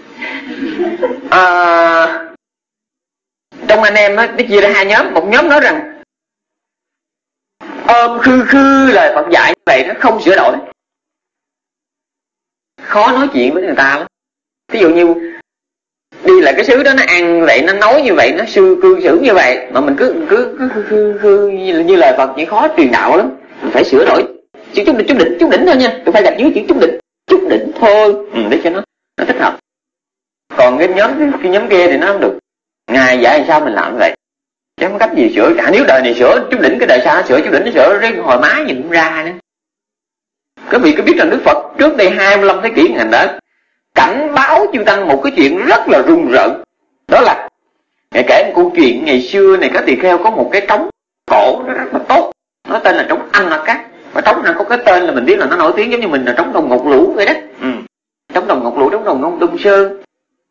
À, trong anh em nó chia ra hai nhóm. Một nhóm nói rằng ôm khư khư lời Phật dạy như vậy nó không sửa đổi, khó nói chuyện với người ta lắm. Ví dụ như đi lại cái xứ đó nó ăn vậy, nó nói như vậy, nó sư cư xử như vậy, mà mình cứ cứ cứ cứ, cứ, cứ như, như lời Phật chỉ khó truyền đạo lắm, mình phải sửa đổi. Chữ chút đỉnh, chút đỉnh, chút đỉnh thôi nha, tôi phải gạch dưới chữ chút đỉnh, chút đỉnh thôi, ừ, để cho nó nó thích hợp. Còn cái nhóm cái nhóm kia thì nó không được. Ngài dạy làm sao mình làm vậy, chứ không có cách gì sửa cả. Nếu đời này sửa chút đỉnh, cái đời sau nó sửa chút đỉnh, nó sửa riêng hồi má nhìn không ra nữa. Các vị có biết rằng Đức Phật trước đây hai mươi lăm thế kỷ Ngài đã cảnh báo chư tăng một cái chuyện rất là rùng rợn. Đó là Ngài kể một câu chuyện ngày xưa này, các tỳ kheo có một cái trống cổ nó rất là tốt, nó tên là trống Anh La Cát. Và trống này có cái tên là mình biết là nó nổi tiếng giống như mình là trống Đồng Ngọc Lũ vậy đó. Ừ. Trống Đồng Ngọc Lũ, trống Đồng Ngọc Đông Sơn.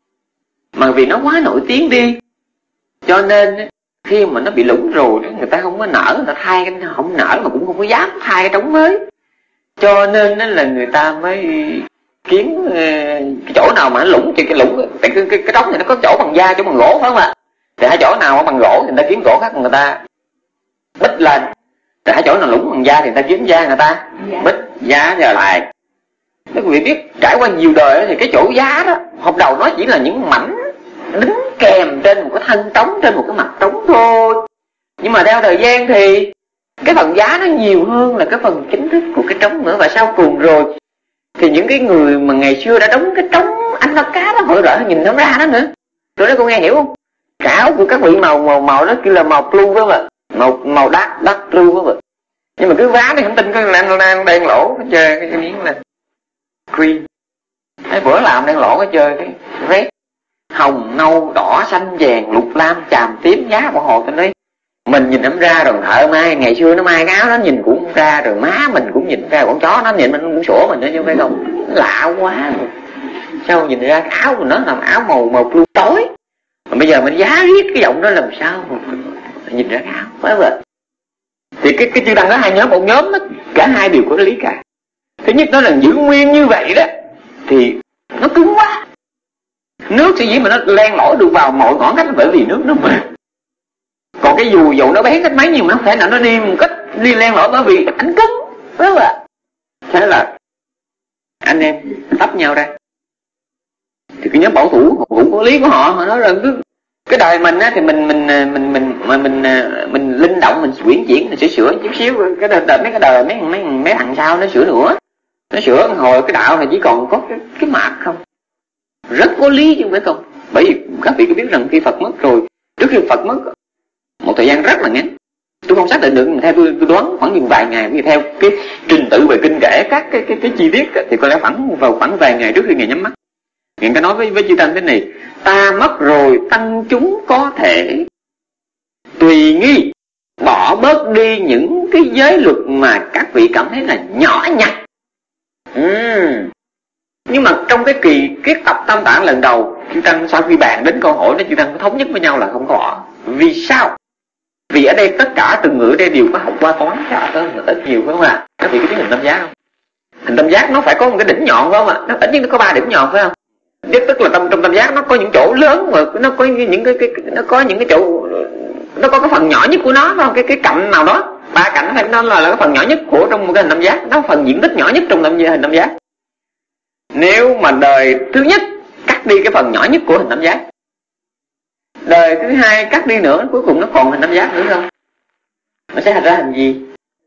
Mà vì nó quá nổi tiếng đi, cho nên khi mà nó bị lủng rồi, người ta không có nở, người ta thay cái không nở mà cũng không có dám thay cái trống mới. Cho nên là người ta mới kiếm cái chỗ nào mà nó lủng, thì cái lủng cái, cái, cái, cái trống này nó có chỗ bằng da, chỗ bằng gỗ phải không ạ? Thì hai chỗ nào bằng gỗ thì người ta kiếm gỗ khác, người ta bích lên. Thì hai chỗ nào lủng bằng da thì người ta kiếm da, người ta bích giá trở lại. Các quý vị biết trải qua nhiều đời thì cái chỗ giá đó học đầu nó chỉ là những mảnh đính kèm trên một cái thân trống, trên một cái mặt trống thôi. Nhưng mà theo thời gian thì cái phần giá nó nhiều hơn là cái phần chính thức của cái trống nữa. Và sau cùng rồi thì những cái người mà ngày xưa đã đóng cái trống Anh La Cát đó, họ rỡ nhìn nó ra đó nữa. Rồi đó cô nghe hiểu không? Cả áo của các vị màu màu màu đó kia là màu blue phải không ạ? Màu màu dark dark blue phải không ạ? Nhưng mà cái vá này không tin cái lan lan đen lỗ cái chơi cái miếng là green. Cái bữa làm đen lỗ cái chơi cái red, hồng, nâu, đỏ, xanh, vàng, lục, lam, chàm, tím, giá của họ tên đấy. Mình nhìn nó ra rồi, thợ mai ngày xưa nó mai cái áo nó nhìn cũng không ra, rồi má mình cũng nhìn ra, con chó nó nhìn mình cũng sủa mình nữa chứ phải không? Lạ quá rồi. Sao nhìn ra cái áo của nó là áo màu màu blue tối, mà bây giờ mình giá riết cái giọng đó làm sao mà nhìn ra cái áo, phải không ạ? Thì cái cái chữ đăng đó hai nhóm, một nhóm đó, cả hai đều có lý cả. Thứ nhất nó là giữ nguyên như vậy đó thì nó cứng quá, nước sẽ dĩ mà nó len lỏi được vào mọi ngõ ngách bởi vì nước nó mềm. Còn cái dù dầu nó bén cách mấy nhưng mà không thể nào nó đi một cách đi len lỏi bởi vì ảnh cứng, phải không ạ? Thế là anh em tách nhau ra. Thì cái nhóm bảo thủ cũng có lý của họ, họ nói rằng cứ cái đời mình á thì mình mình mình mình mình mình, mình, mình linh động, mình quyển chuyển, mình sửa sửa chút xíu. Cái đời, đời mấy cái đời mấy mấy mấy thằng sau nó sửa nữa, nó sửa hồi cái đạo này chỉ còn có cái cái mạt không. rất có lý chứ không phải không. Bởi vì các vị có biết rằng khi Phật mất rồi, trước khi Phật mất một thời gian rất là ngắn, tôi không xác định được, mà theo tôi, tôi đoán khoảng chừng vài ngày, vì theo cái trình tự về kinh kể các cái cái, cái chi tiết thì có lẽ khoảng vào khoảng vài ngày trước khi Ngài nhắm mắt, Ngài có nói với với chư tăng thế này: ta mất rồi, tăng chúng có thể tùy nghi bỏ bớt đi những cái giới luật mà các vị cảm thấy là nhỏ nhặt. uhm. Nhưng mà trong cái kỳ kiết tập Tam Tạng lần đầu, chư tăng sau khi bàn đến câu hỏi đó, chư tăng có thống nhất với nhau là không có bỏ. Vì sao? Vì ở đây tất cả từng người ở đây đều có học qua toán ít nhiều, phải không ạ? Các vị có biết hình tam giác không? Hình tam giác nó phải có một cái đỉnh nhọn, phải không ạ? Nó ít nhất nó có ba đỉnh nhọn, phải không? Nhất tức là trong trong tam giác nó có những chỗ lớn, mà nó có những cái, cái nó có những cái chỗ, nó có cái phần nhỏ nhất của nó, phải không? Cái cái cạnh nào đó, ba cạnh hay nó là, là cái phần nhỏ nhất của trong một cái hình tam giác, nó phần diện tích nhỏ nhất trong tam hình tam giác. Nếu mà đời thứ nhất cắt đi cái phần nhỏ nhất của hình tam giác, đời thứ hai cắt đi nữa, cuối cùng nó còn hình tam giác nữa không? Nó sẽ thành ra hình gì?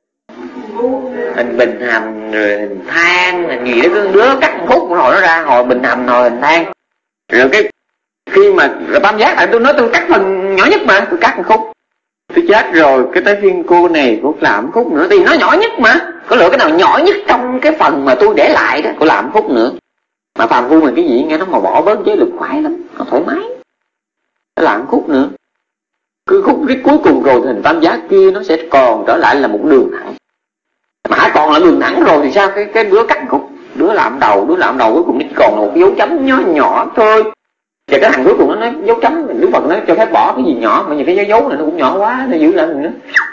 Hình bình hành, rồi hình than, hình gì đó, cứ đứa cắt một khúc hồi nó ra hồi bình hành, hồi hình than. Rồi cái khi mà tam giác, tại tôi nói tôi cắt phần nhỏ nhất mà, tôi cắt một khúc, tôi chết rồi, cái tới phiên cô này cô làm khúc nữa, thì nó nhỏ nhất mà, có lựa cái nào nhỏ nhất trong cái phần mà tôi để lại đó, cô làm khúc nữa. Mà phàm phu mình cái gì nghe nó mà bỏ bớt giới lực khoái lắm, nó thoải mái, nó làm khúc nữa. Cứ khúc cái cuối cùng rồi thì hình tam giác kia nó sẽ còn trở lại là một đường thẳng. Mà hãy còn là đường thẳng rồi thì sao? Cái cái đứa cắt khúc, đứa làm đầu, đứa làm đầu cuối cùng nó chỉ còn là một cái dấu chấm nhỏ nhỏ thôi. Và cái thằng cuối cùng nó nói dấu chấm, Đức Phật nó cho phép bỏ cái gì nhỏ, mà nhìn cái dấu dấu này nó cũng nhỏ quá, nó giữ lại mình nữa.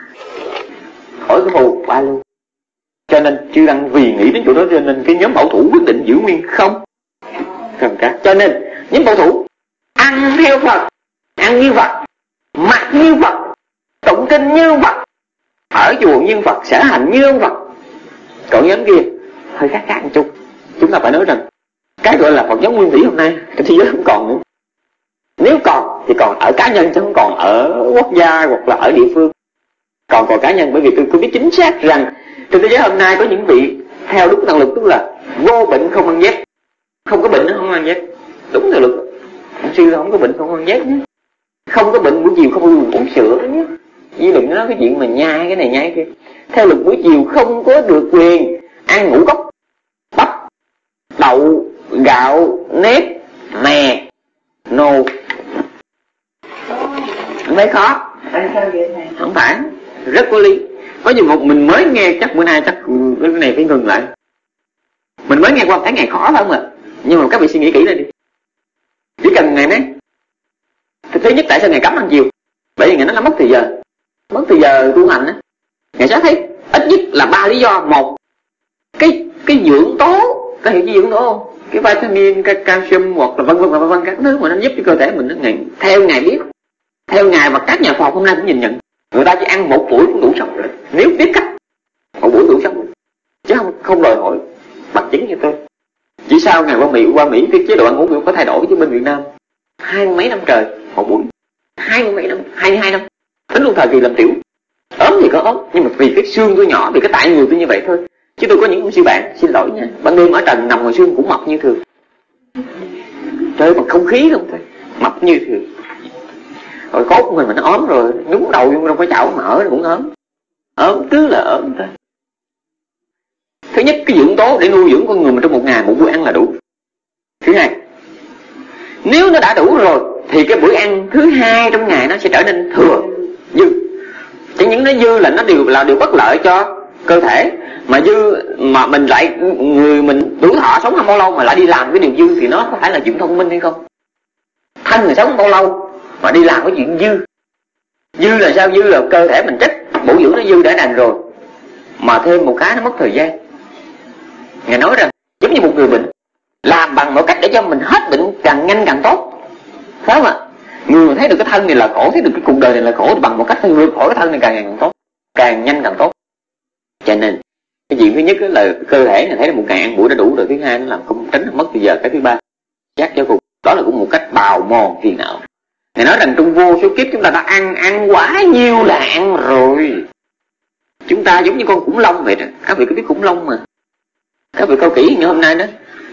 Khỏi cái phù ba luôn. Cho nên chư tăng vì nghĩ đến chỗ đó cho nên cái nhóm bảo thủ quyết định giữ nguyên không cần cả. Cho nên nhóm bảo thủ ăn theo Phật, ăn như Phật, mặc như Phật, tụng kinh như Phật, ở chùa như Phật, sở hành như Phật. Còn nhóm kia hơi khác khác một chút. Chúng ta phải nói rằng cái gọi là Phật giáo nguyên thủy hôm nay cái thế giới không còn nữa. Nếu còn thì còn ở cá nhân chứ không còn ở quốc gia hoặc là ở địa phương. Còn còn cá nhân, bởi vì tôi có biết chính xác rằng trên thế giới hôm nay có những vị theo đúng năng lực, tức là vô bệnh không ăn dép. Không có bệnh nó không ăn dép, đúng năng lực. Ông sư không có bệnh không ăn dép nhé. Không có bệnh buổi chiều không uống, uống sữa nhé. Vì đừng nói cái chuyện mà nhai cái này nhai kia. Theo luật buổi chiều không có được quyền ăn ngũ cốc, bắp, đậu, gạo, nếp, mè, nô. Không phải khó. Không phải, rất có lý. Có gì một mình mới nghe, chắc bữa nay chắc cái này phải ngừng lại. Mình mới nghe qua cái ngày khó phải không ạ? Nhưng mà các vị suy nghĩ kỹ lên đi. Chỉ cần ngày nói thứ nhất tại sao ngày cấm ăn chiều? Bởi vì ngày nó nó mất thời giờ. Mất thời giờ tu hành á. Ngày sẽ thấy ít nhất là ba lý do. Một, cái cái dưỡng tố, cái hiểu gì dưỡng tố không? Cái vitamin, cái calcium hoặc là vân vân vân vân các thứ mà nó giúp cho cơ thể mình nó ngày theo ngày biết, theo ngày và các nhà khoa học hôm nay cũng nhìn nhận người ta chỉ ăn một buổi cũng đủ sống rồi. Nếu biết cách một buổi đủ sống rồi. Chứ không không đòi hỏi bằng chứng như tôi. Chỉ sau ngày qua Mỹ qua Mỹ cái chế độ ăn uống có thay đổi chứ bên Việt Nam hai mấy năm trời một buổi, hai mươi mấy năm, hai mươi hai năm, đến luôn thời kỳ làm tiểu. Ốm thì có ốm, nhưng mà vì cái xương tôi nhỏ, vì cái tại người tôi như vậy thôi. Chứ tôi có những ông sư bạn, xin lỗi nha, ban đêm ở trần nằm ngồi xương cũng mập như thường. Trời bằng không khí không thôi, mập như thường. Rồi cốt của mình mà nó ốm rồi, nhúng đầu vô trong cái chảo mở nó cũng ốm. Ốm cứ là ốm thôi. Thứ nhất, cái dưỡng tố để nuôi dưỡng con người mình trong một ngày một bữa ăn là đủ. Thứ hai, nếu nó đã đủ rồi thì cái bữa ăn thứ hai trong ngày nó sẽ trở nên thừa, dư. Chỉ những nó dư là nó đều là điều bất lợi cho cơ thể, mà dư mà mình lại người mình tuổi thọ sống không bao lâu mà lại đi làm cái điều dư thì nó có phải là chuyện thông minh hay không? Thân người sống bao lâu mà đi làm cái chuyện dư. Dư là sao? Dư là cơ thể mình chất bổ dưỡng nó dư đã đành rồi, mà thêm một cái nó mất thời gian. Ngài nói rằng giống như một người bệnh, làm bằng mọi cách để cho mình hết bệnh càng nhanh càng tốt, phải không ạ? Người mà thấy được cái thân này là khổ, thấy được cái cuộc đời này là khổ, thì bằng một cách phải vượt khỏi cái thân này càng ngày càng tốt, càng nhanh càng tốt. Cho nên cái chuyện thứ nhất là cơ thể này thấy được một ngày ăn buổi đã đủ rồi. Thứ hai nó làm không tránh mất thời giờ. Cái thứ ba giác cho cùng, đó là cũng một cách bào mòn phiền não. Ngài nói rằng trong vô số kiếp chúng ta đã ăn ăn quá nhiều là ăn rồi. Chúng ta giống như con khủng long vậy đó. Các vị có biết khủng long mà? Các vị câu kỹ như hôm nay đó,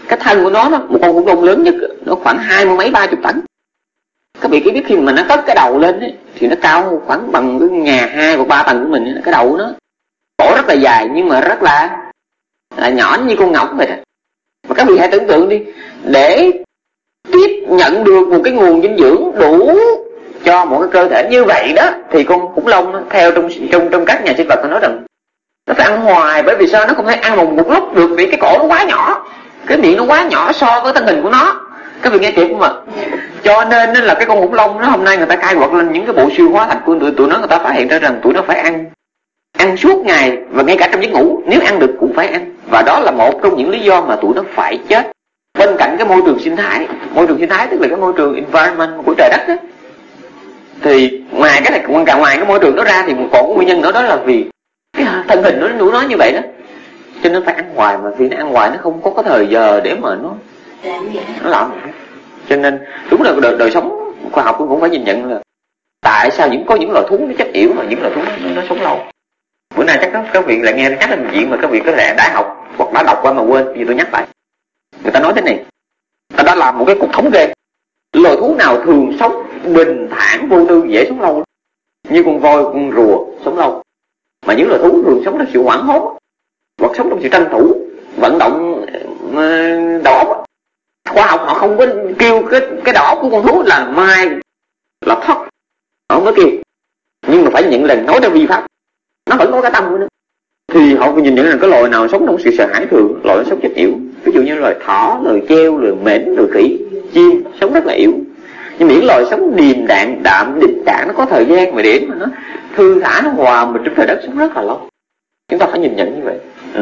Cái thân của nó, nó một con khủng long lớn nhất nó khoảng hai mươi mấy ba chục tấn. Các vị cứ biết khi mà nó cất cái đầu lên ấy, thì nó cao khoảng bằng cái nhà hai hoặc ba tầng của mình ấy. Cái đầu của nó cổ rất là dài nhưng mà rất là là nhỏ như con ngỗng vậy đó. Mà các vị hãy tưởng tượng đi, để tiếp nhận được một cái nguồn dinh dưỡng đủ cho một cái cơ thể như vậy đó, thì con khủng long đó, theo trong trong trong các nhà sinh vật nó nói rằng nó phải ăn hoài. Bởi vì sao? Nó không thể ăn một, một lúc được vì cái cổ nó quá nhỏ, cái miệng nó quá nhỏ so với thân hình của nó. Các vị nghe kịp không ạ? Cho nên là cái con khủng long nó hôm nay người ta khai quật lên những cái bộ siêu hóa thạch của tụi, tụi nó, người ta phát hiện ra rằng tụi nó phải ăn ăn suốt ngày, và ngay cả trong giấc ngủ nếu ăn được cũng phải ăn. Và đó là một trong những lý do mà tụi nó phải chết. Bên cạnh cái môi trường sinh thái, môi trường sinh thái tức là cái môi trường environment của trời đất đó, thì ngoài cái này còn cả ngoài cái môi trường đó ra thì còn có nguyên nhân nữa, đó là vì cái thân hình nó nuôi nó như vậy đó, cho nên phải ăn hoài. Mà vì nó ăn hoài nó không có cái thời giờ để mà nó nó làm. Cho nên đúng là đời, đời sống khoa học cũng phải nhìn nhận là tại sao những có những loài thú nó chết yểu và những loài thú nó, nó sống lâu. Bữa nay chắc các, các vị lại nghe nhắc đến chuyện mà các vị có thể đã học hoặc đã đọc qua mà quên, vì tôi nhắc lại. Người ta nói thế này, ta đã làm một cái cuộc thống kê loài thú nào thường sống bình thản vô tư dễ sống lâu, như con voi, con rùa sống lâu. Mà những loài thú thường sống trong sự hoảng hốt hoặc sống trong sự tranh thủ vận động uh, đầu óc. Khoa học họ không có kêu cái cái đầu óc của con thú là mai là thất, họ không có kêu, nhưng mà phải nhận là nói ra vi pháp, nó vẫn có cái tâm của nó. Thì họ phải nhìn nhận là cái loài nào sống trong sự sợ hãi thường, loài nó sống chết yểu. Ví dụ như loài thỏ, loài keo, loài mến, loài khỉ, chim sống rất là yểu. Nhưng miễn loài sống điềm đạm, đạm định đạm, nó có thời gian mà để mà nó thư thả, nó hòa mình trong trời đất, sống rất là lâu. Chúng ta phải nhìn nhận như vậy. Ừ.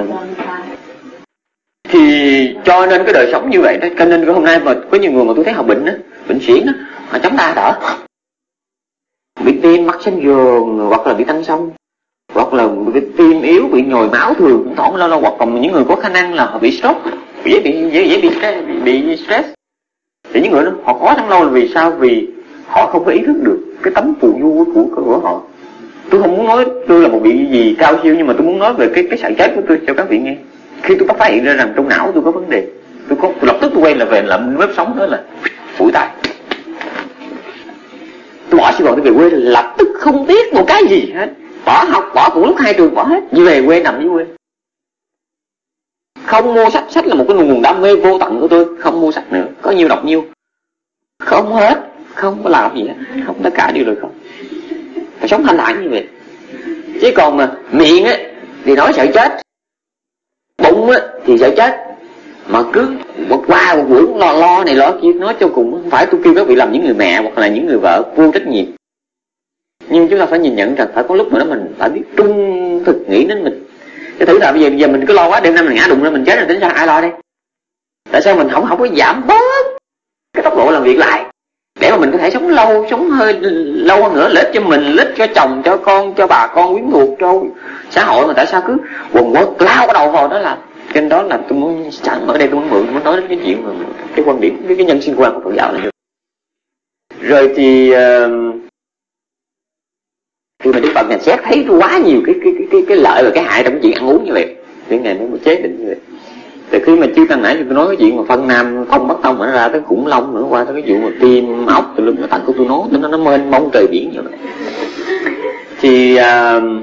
Thì cho nên cái đời sống như vậy đó, cho nên cái hôm nay mà có nhiều người mà tôi thấy họ bệnh đó, bệnh xỉn đó, họ chống ta đỡ, bị tim mắc xanh giường, hoặc là bị tăng sông, hoặc là bị tim yếu, bị nhồi máu thường cũng thoảng lâu lâu, hoặc còn những người có khả năng là họ bị stroke, dễ bị dễ dễ bị stress, bị, bị stress. Thì những người đó họ có tăng lâu là vì sao? Vì họ không có ý thức được cái tấm phù du của, của, của họ. Tôi không muốn nói tôi là một vị gì cao siêu, nhưng mà tôi muốn nói về cái cái sự chết của tôi cho các vị nghe. Khi tôi bắt phát hiện ra rằng trong não tôi có vấn đề, tôi có tôi lập tức tôi quay lại về làm web sống, đó là phủi tay. Tôi bỏ Sài Gòn tôi về quê lập tức không tiếc một cái gì hết, bỏ học, bỏ cùng lúc hai trường bỏ hết, đi về quê nằm dưới quê. Không mua sách, sách là một cái nguồn đam mê vô tận của tôi, không mua sách nữa, có nhiêu đọc nhiêu, không hết, không có làm gì hết, không tất cả đều được không. Phải sống thanh thản như vậy. Chứ còn mà miệng á thì nói sợ chết, bụng á thì sợ chết, mà cứ một qua một buổi lo lo này lo kia, nói cho cùng không phải tôi kêu các vị làm những người mẹ hoặc là những người vợ vô trách nhiệm. Nhưng chúng ta phải nhìn nhận rằng phải có lúc nữa mình phải biết trung thực nghĩ đến mình. Cái thử là bây giờ bây giờ mình cứ lo quá, đêm nay mình ngã đụng ra mình chết rồi tính sao ai lo đây? Tại sao mình không không có giảm bớt cái tốc độ làm việc lại để mà mình có thể sống lâu, sống hơi lâu hơn nữa, lợi ích cho mình, lợi ích cho chồng, cho con, cho bà con quyến thuộc, cho xã hội. Mà tại sao cứ quần quật lao cái đầu vào đó là trên đó là tôi muốn sẵn ở đây tôi muốn mượn, muốn nói đến cái chuyện mà cái quan điểm, cái, cái nhân sinh quan của Phật giáo là được. Rồi thì uh, khi mà Đức Phật nhận xét thấy quá nhiều cái cái cái cái, cái lợi và cái hại trong chuyện ăn uống như vậy, thì ngày nó mới chế định như vậy. Từ khi mà chưa tăng nãy thì tôi nói cái chuyện mà phân nam không bắt thông mà nó ra tới khủng long nữa, qua tới cái vụ mà tim ốc từ lưng nó tặng của tôi nói nó nó mênh mông trời biển như vậy. Thì uh,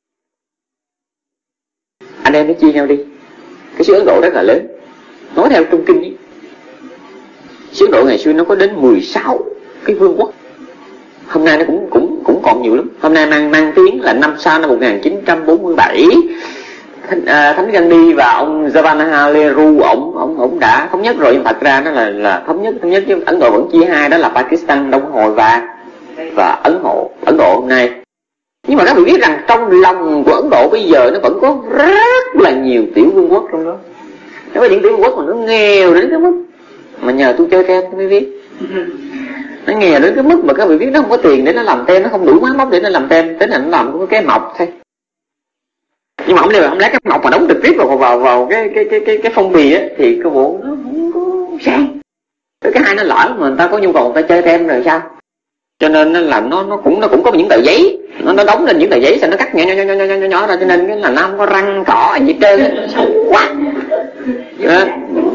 anh em nó chia nhau đi. Cái xứ Ấn Độ rất là lớn. Nói theo Trung Kinh ấy, xứ Ấn Độ ngày xưa nó có đến mười sáu cái vương quốc. Hôm nay nó cũng cũng cũng còn nhiều lắm. Hôm nay mang mang tiếng là năm sau năm một nghìn chín trăm bốn mươi bảy, Thánh, à, Thánh Gandhi và ông Jawaharlal Nehru ông ông ông đã thống nhất rồi, nhưng thật ra nó là là thống nhất thống nhất chứ Ấn Độ vẫn chia hai, đó là Pakistan Đông Hồi và và Ấn Độ Ấn Độ hôm nay. Nhưng mà các vị biết rằng trong lòng của Ấn Độ bây giờ nó vẫn có rất là nhiều tiểu vương quốc trong đó. Nó có những tiểu vương quốc mà nó nghèo đến cái mức mà nhờ tôi chơi tem tôi mới biết. Nó nghèo đến cái mức mà các vị biết nó không có tiền để nó làm tem, nó không đủ máy móc để nó làm tem, tính là nó làm có cái mộc thôi. Nhưng mà không lẽ không lấy cái mộc mà đóng trực tiếp vào vào vào cái cái cái cái cái phong bì á thì cái bộ nó không có sang. Cái hai nó lỡ mà người ta có nhu cầu người ta chơi tem rồi sao? Cho nên nó là nó nó cũng nó cũng có những tờ giấy, nó nó đóng lên những tờ giấy, sao nó cắt nhỏ nhỏ nhỏ nhỏ nhỏ, nhỏ ra, cho nên cái là nó không có răng cỏ gì hết trơn, xấu quá.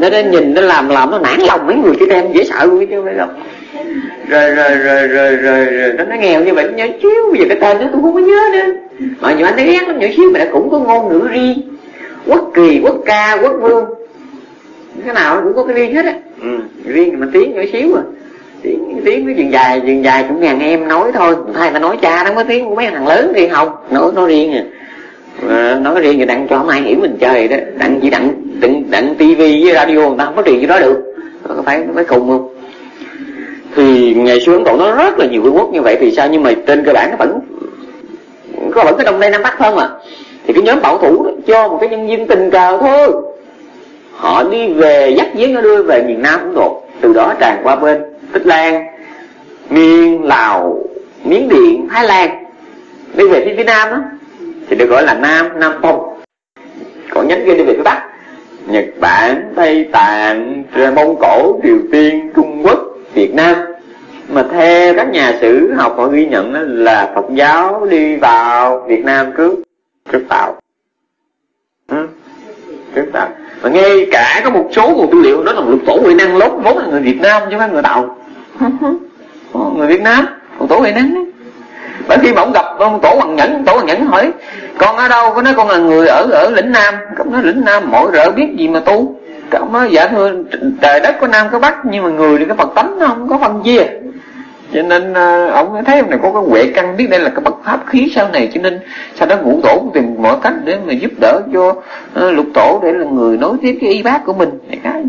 nó đến nhìn nó làm làm nó nản lòng mấy người chữ Tem dễ sợ luôn chứ không phải đâu. Rồi rồi rồi rồi rồi, rồi nó nói nghèo như vậy nó nhớ xíu, bây giờ cái tên đó tôi không có nhớ nữa. Mà nhiều anh thấy ghét lắm, nhỏ xíu mà đã cũng có ngôn ngữ riêng, quốc kỳ, quốc ca, quốc vương, cái nào nó cũng có cái riêng hết á. Ừ, riêng mà tiếng nhỏ xíu à, tiếng tiếng với chừng dài chừng dài cũng ngàn em nói thôi, thay ta nói cha nó có tiếng của mấy thằng lớn riêng không, nói nó riêng à. Mà nói riêng thì đặng cho không ai hiểu mình chơi đó, đặng chỉ đặng đặng, đặng tivi với radio người ta không có truyền cái đó được, có phải phải khùng không? Thì ngày xưa Ấn Độ nó rất là nhiều vương quốc như vậy thì sao, nhưng mà trên cơ bản nó vẫn có vẫn cái Đông Tây Nam Bắc không à. Thì cái nhóm bảo thủ đó, cho một cái nhân viên tình cờ thôi, họ đi về dắt giếng nó đưa về miền Nam Ấn Độ, từ đó tràn qua bên Tích Lan, Miên, Lào, Miến Điện, Thái Lan, đi về phía phía Nam đó thì được gọi là Nam Nam Tông. Còn nhánh kia đi về phía Bắc, Nhật Bản, Tây Tạng, Mông Cổ, Triều Tiên, Trung Quốc, Việt Nam. Mà theo các nhà sử học họ ghi nhận là Phật giáo đi vào Việt Nam trước trước Tàu. Ừ, trước Tàu. Mà ngay cả có một số nguồn tư liệu đó là Lục Tổ Huệ Năng lốt vốn là người Việt Nam chứ không phải người Tàu. Người Việt Nam, Lục Tổ Huệ Năng đấy. Bởi khi mà ông gặp ông Tổ Hoàng Nhẫn, Tổ Hoàng Nhẫn hỏi con ở đâu, có nói con là người ở ở lĩnh Nam. Ông nói lĩnh Nam mỗi rỡ biết gì mà tu. Ông nói dạ thưa, trời đất có Nam có Bắc, nhưng mà người thì cái Phật tánh nó không có phân chia, cho nên uh, ông thấy ông này có cái huệ căn, biết đây là cái bậc pháp khí sau này, cho nên sau đó Ngũ Tổ cũng tìm mọi cách để mà giúp đỡ cho uh, Lục Tổ để là người nối tiếp cái y bác của mình. Cái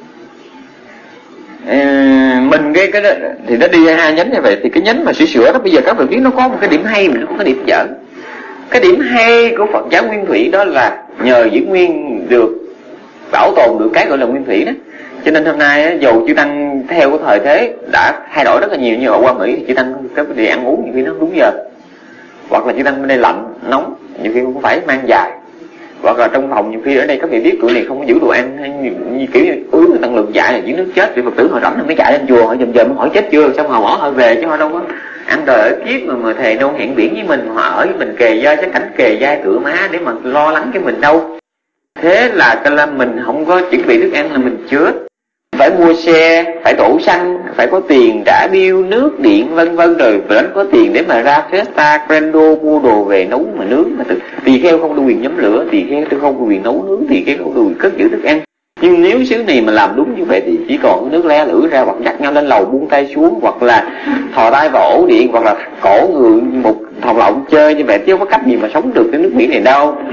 uh, mình cái cái đó thì nó đi hai nhánh như vậy, thì cái nhánh mà sửa sửa đó bây giờ các bạn biết nó có một cái điểm hay mà nó có cái điểm dở. Cái điểm hay của Phật giáo Nguyên Thủy đó là nhờ giữ nguyên được, bảo tồn được cái gọi là Nguyên Thủy đó, cho nên hôm nay dù chư tăng theo cái thời thế đã thay đổi rất là nhiều, như ở qua Mỹ thì chư tăng cái đi ăn uống nhiều khi nó đúng giờ, hoặc là chư tăng bên đây lạnh nóng nhiều khi cũng phải mang dài, hoặc là trong phòng nhiều khi ở đây các vị biết tụi này không có giữ đồ ăn, hay như, như kiểu như uống tăng lực dại là dưới nước chết, thì Phật tử họ rảnh mới chạy lên chùa, họ dầm dầm hỏi chết chưa, xong họ bỏ họ về, chứ họ đâu có ăn đời ở kiếp mà mà thề nôn hẹn biển với mình, họ ở với mình kề vai sát cánh, kề vai tựa má để mà lo lắng cho mình đâu. Thế là cái là mình không có chuẩn bị thức ăn là mình chết, phải mua xe, phải đổ xăng, phải có tiền trả bill nước điện vân vân, rồi phải có tiền để mà ra Festa, Grando mua đồ về nấu mà nướng. Mà tỳ kheo không có quyền nhóm lửa, tỳ kheo tôi không có quyền nấu nướng, tỳ kheo không có quyền cất giữ thức ăn. Nhưng nếu xứ này mà làm đúng như vậy thì chỉ còn nước le lửa ra, hoặc dắt nhau lên lầu buông tay xuống, hoặc là thò tay vào ổ điện, hoặc là cổ người một thòng lọng chơi như vậy, chứ không có cách gì mà sống được cái nước Mỹ này đâu. Ừ.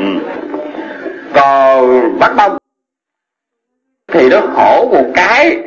Còn Bắc Đông thì nó khổ một cái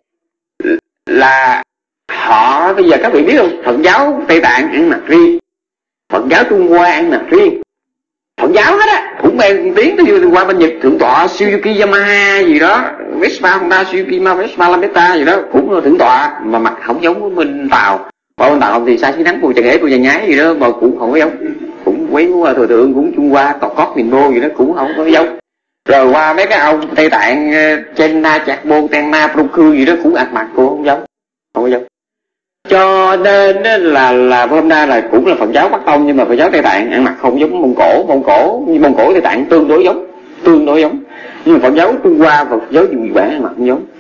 là họ bây giờ các vị biết không, Phật giáo Tây Tạng ăn mặc riêng, Phật giáo Trung Hoa ăn mặc riêng, Phật giáo hết á cũng mang tiếng tới qua bên Nhật thượng tọa Suzuki Yamaha gì đó, Vespa Honda Suzuki Vespa Lametta gì đó cũng là thượng tọa, mà mặt không giống của bên Tàu. Qua bên Tàu thì sai xí nắng cô chà ghế cô chà nhái gì đó mà cũng không có giống, cũng quấy qua thừa thượng cũng Trung Hoa tọt cót miền đô gì đó cũng không có giống. Rồi qua mấy cái ông Tây Tạng Chenna Chạc Bôn Tenna Proku gì đó cũng ăn mặc cũng không giống, không có giống. Cho nên là là hôm nay là cũng là Phật giáo Bắc Tông, nhưng mà Phật giáo Tây Tạng ăn mặc không giống Mông Cổ, Mông Cổ như Mông Cổ Tây Tạng tương đối giống, tương đối giống. Nhưng mà Phật giáo Trung Hoa, Phật giáo Nhật Bản ăn mặc không giống.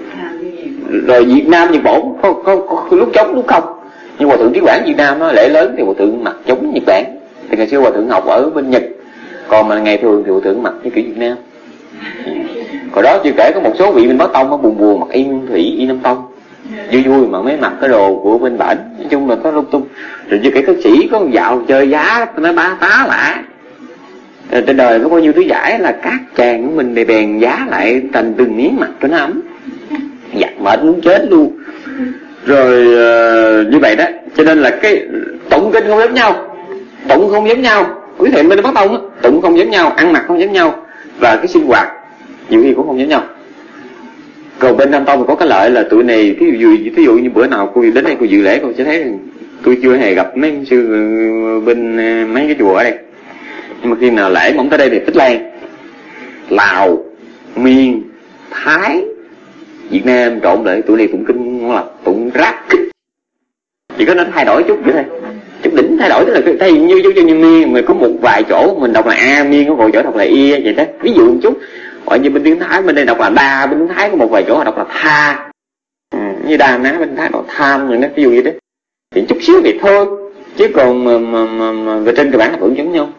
Rồi Việt Nam, Nhật Bản có, có, có, có lúc giống lúc không. Nhưng Hòa thượng Trí Quảng Việt Nam nó lễ lớn thì Hòa thượng mặc giống Nhật Bản. Thì ngày xưa Hòa thượng học ở bên Nhật, còn mà ngày thường thì Hòa thượng mặc như kiểu Việt Nam. Còn đó chưa kể có một số vị bên Bắc Tông nó buồn buồn mặc y Nguyên Thủy, y Nam Tông, vui vui mà mới mặc cái đồ của bên bển, nói chung là có lung tung. Rồi chưa kể các sĩ có dạo chơi giá nó bá tá lạ. Rồi trên đời có bao nhiêu thứ giải là các chàng của mình để bèn giá lại thành từng miếng mặt cho nó ấm, giặt mệt muốn chết luôn. Rồi uh, như vậy đó, cho nên là cái tụng kinh không giống nhau, tụng không giống nhau. Quý thầy bên Bắc Tông á, tụng không giống nhau, ăn mặc không giống nhau, và cái sinh hoạt nhiều khi cũng không giống nhau. Còn bên Nam Tông có cái lợi là tụi này thí dụ thí dụ như bữa nào cô đến đây cô dự lễ cô sẽ thấy tôi chưa hề gặp mấy sư bên mấy cái chùa ở đây. Nhưng mà khi nào lễ mà ông tới đây thì Tích Lan, Lào, Miên, Thái, Việt Nam trộn lại tụi này tụng kinh là tụng rác, chỉ có nó thay đổi chút vậy thôi, chút đỉnh thay đổi, tức là thay như như như Miên mà có một vài chỗ mình đọc là a, Miên có một chỗ đọc là y vậy đó, ví dụ một chút. Gọi như bên tiếng Thái bên đây đọc là đa, bên tiếng Thái có một vài chỗ họ đọc là tha. Ừ, như đa ná bên Thái đọc tham rồi đó, ví dụ như thế. Thì chút xíu vậy thôi, chứ còn mà, mà, mà, mà về trên cơ bản là vẫn giống nhau.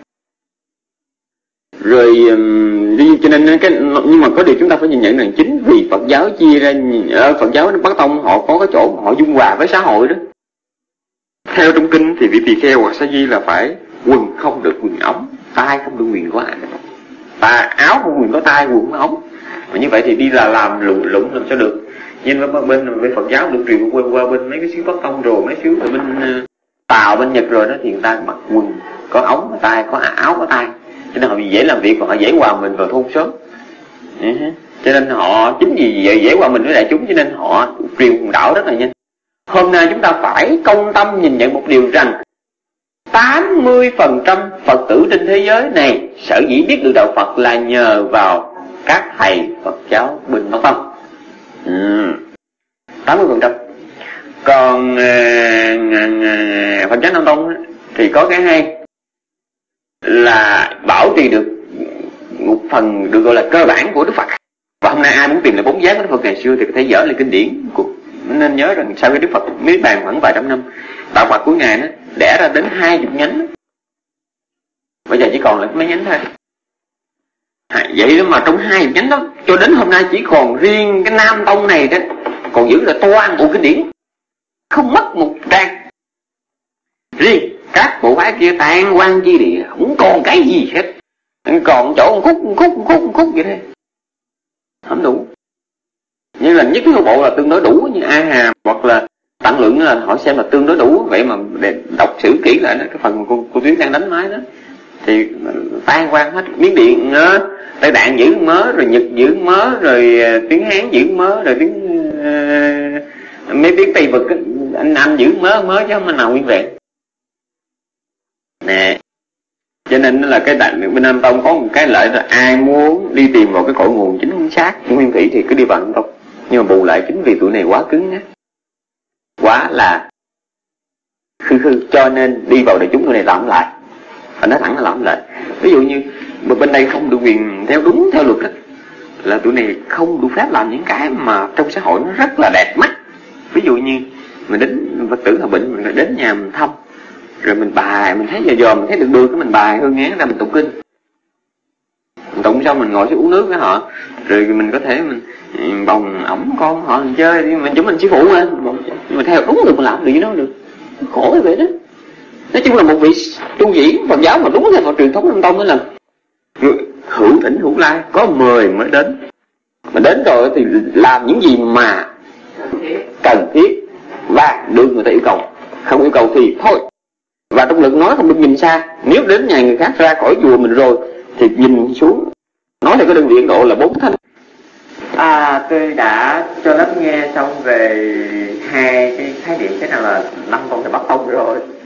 Rồi cho nên cái nhưng mà có điều chúng ta phải nhìn nhận rằng chính vì Phật giáo chia ra, ở Phật giáo Bắc Tông họ có cái chỗ họ dung hòa với xã hội đó. Theo trong kinh thì vị tỳ kheo hoặc sa di là phải quần không được quần ống, tay không được quyền có và áo không quyền có tay, quần không ống. Mà như vậy thì đi là làm lụng lụng làm sao được. Nhưng bên bên bên Phật giáo được truyền qua, qua bên mấy cái xứ Bắc Tông rồi, mấy xứ ở bên Tàu bên Nhật rồi đó thì người ta mặc quần có ống có tay, có áo có tay, cho nên họ dễ làm việc và họ dễ hòa mình vào thôn sớm. Uh-huh. Cho nên họ chính vì vậy dễ hòa mình với đại chúng cho nên họ truyền đạo rất là nhanh. Hôm nay chúng ta phải công tâm nhìn nhận một điều rằng tám mươi phần trăm Phật tử trên thế giới này sở dĩ biết được đạo Phật là nhờ vào các thầy Phật giáo bên Bắc Tông. Ừ. tám mươi phần trăm. Còn uh, Phật giáo Nam Tông thì có cái hay là bảo trì được một phần được gọi là cơ bản của Đức Phật. Và hôm nay ai muốn tìm lại bốn dáng của Đức Phật ngày xưa thì có thể dở lại kinh điển của, nên nhớ rằng sau khi Đức Phật mới bàn khoảng vài trăm năm, đạo Phật của ngài nó đẻ ra đến hai chục nhánh, bây giờ chỉ còn lại mấy nhánh thôi. À, vậy đó mà trong hai chục nhánh đó cho đến hôm nay chỉ còn riêng cái Nam Tông này đó còn giữ là toàn bộ kinh điển, không mất một trang. Riêng các bộ phái kia tan quan chi địa, không còn cái gì hết, còn chỗ một khúc một khúc một khúc một khúc vậy thôi, không đủ. Nhưng là nhất cái bộ là tương đối đủ, như A Hàm hoặc là Tạng Lượng là họ xem là tương đối đủ. Vậy mà để đọc sử kỹ lại đó, cái phần mà cô, cô Tuyết đang đánh máy đó thì tan quan hết. Miến Điện nữa, Tây Tạng giữ mớ, rồi Nhật giữ mớ, rồi tiếng Hán giữ mớ, rồi tiếng uh, mấy tiếng Tây Vực anh anh giữ mớ mớ chứ không nào nguyên vẹn nè. Cho nên là cái đại bên Nam Tông có một cái lợi là ai muốn đi tìm vào cái cội nguồn chính xác của nguyên thủy thì cứ đi vào Nam Tông. Nhưng mà bù lại chính vì tụi này quá cứng á, quá là khư khư, cho nên đi vào để chúng tụi này làm lại. Và nói thẳng là làm lại. Ví dụ như bên đây không được quyền theo đúng theo luật đó, là tụi này không được phép làm những cái mà trong xã hội nó rất là đẹp mắt. Ví dụ như mình đến Phật tử họ bệnh, mình đến nhà mình thăm, rồi mình bài, mình thấy giờ giờ mình thấy được được, cái mình bài hương ngán ra mình tụng kinh. Mình tụng xong mình ngồi xuống uống nước với họ, rồi mình có thể mình bồng ổng con họ mình chơi, mình chúng mình sư phụ mà, mà theo đúng được mình làm được với nó được. Khổ như vậy đó. Nói chung là một vị tu sĩ Phật giáo mà đúng theo Phật truyền thống Nam Tông đó là hữu thỉnh hữu lai, có mời mới đến. Mà đến rồi thì làm những gì mà cần thiết và được người ta yêu cầu, không yêu cầu thì thôi. Và trong lực nói không được nhìn xa. Nếu đến nhà người khác ra khỏi chùa mình rồi thì nhìn xuống. Nói là cái đơn vị Ấn Độ là bốn thanh. À, tôi đã cho lớp nghe xong về hai cái khái niệm, cái nào là Nam Tông và Bắc Tông rồi.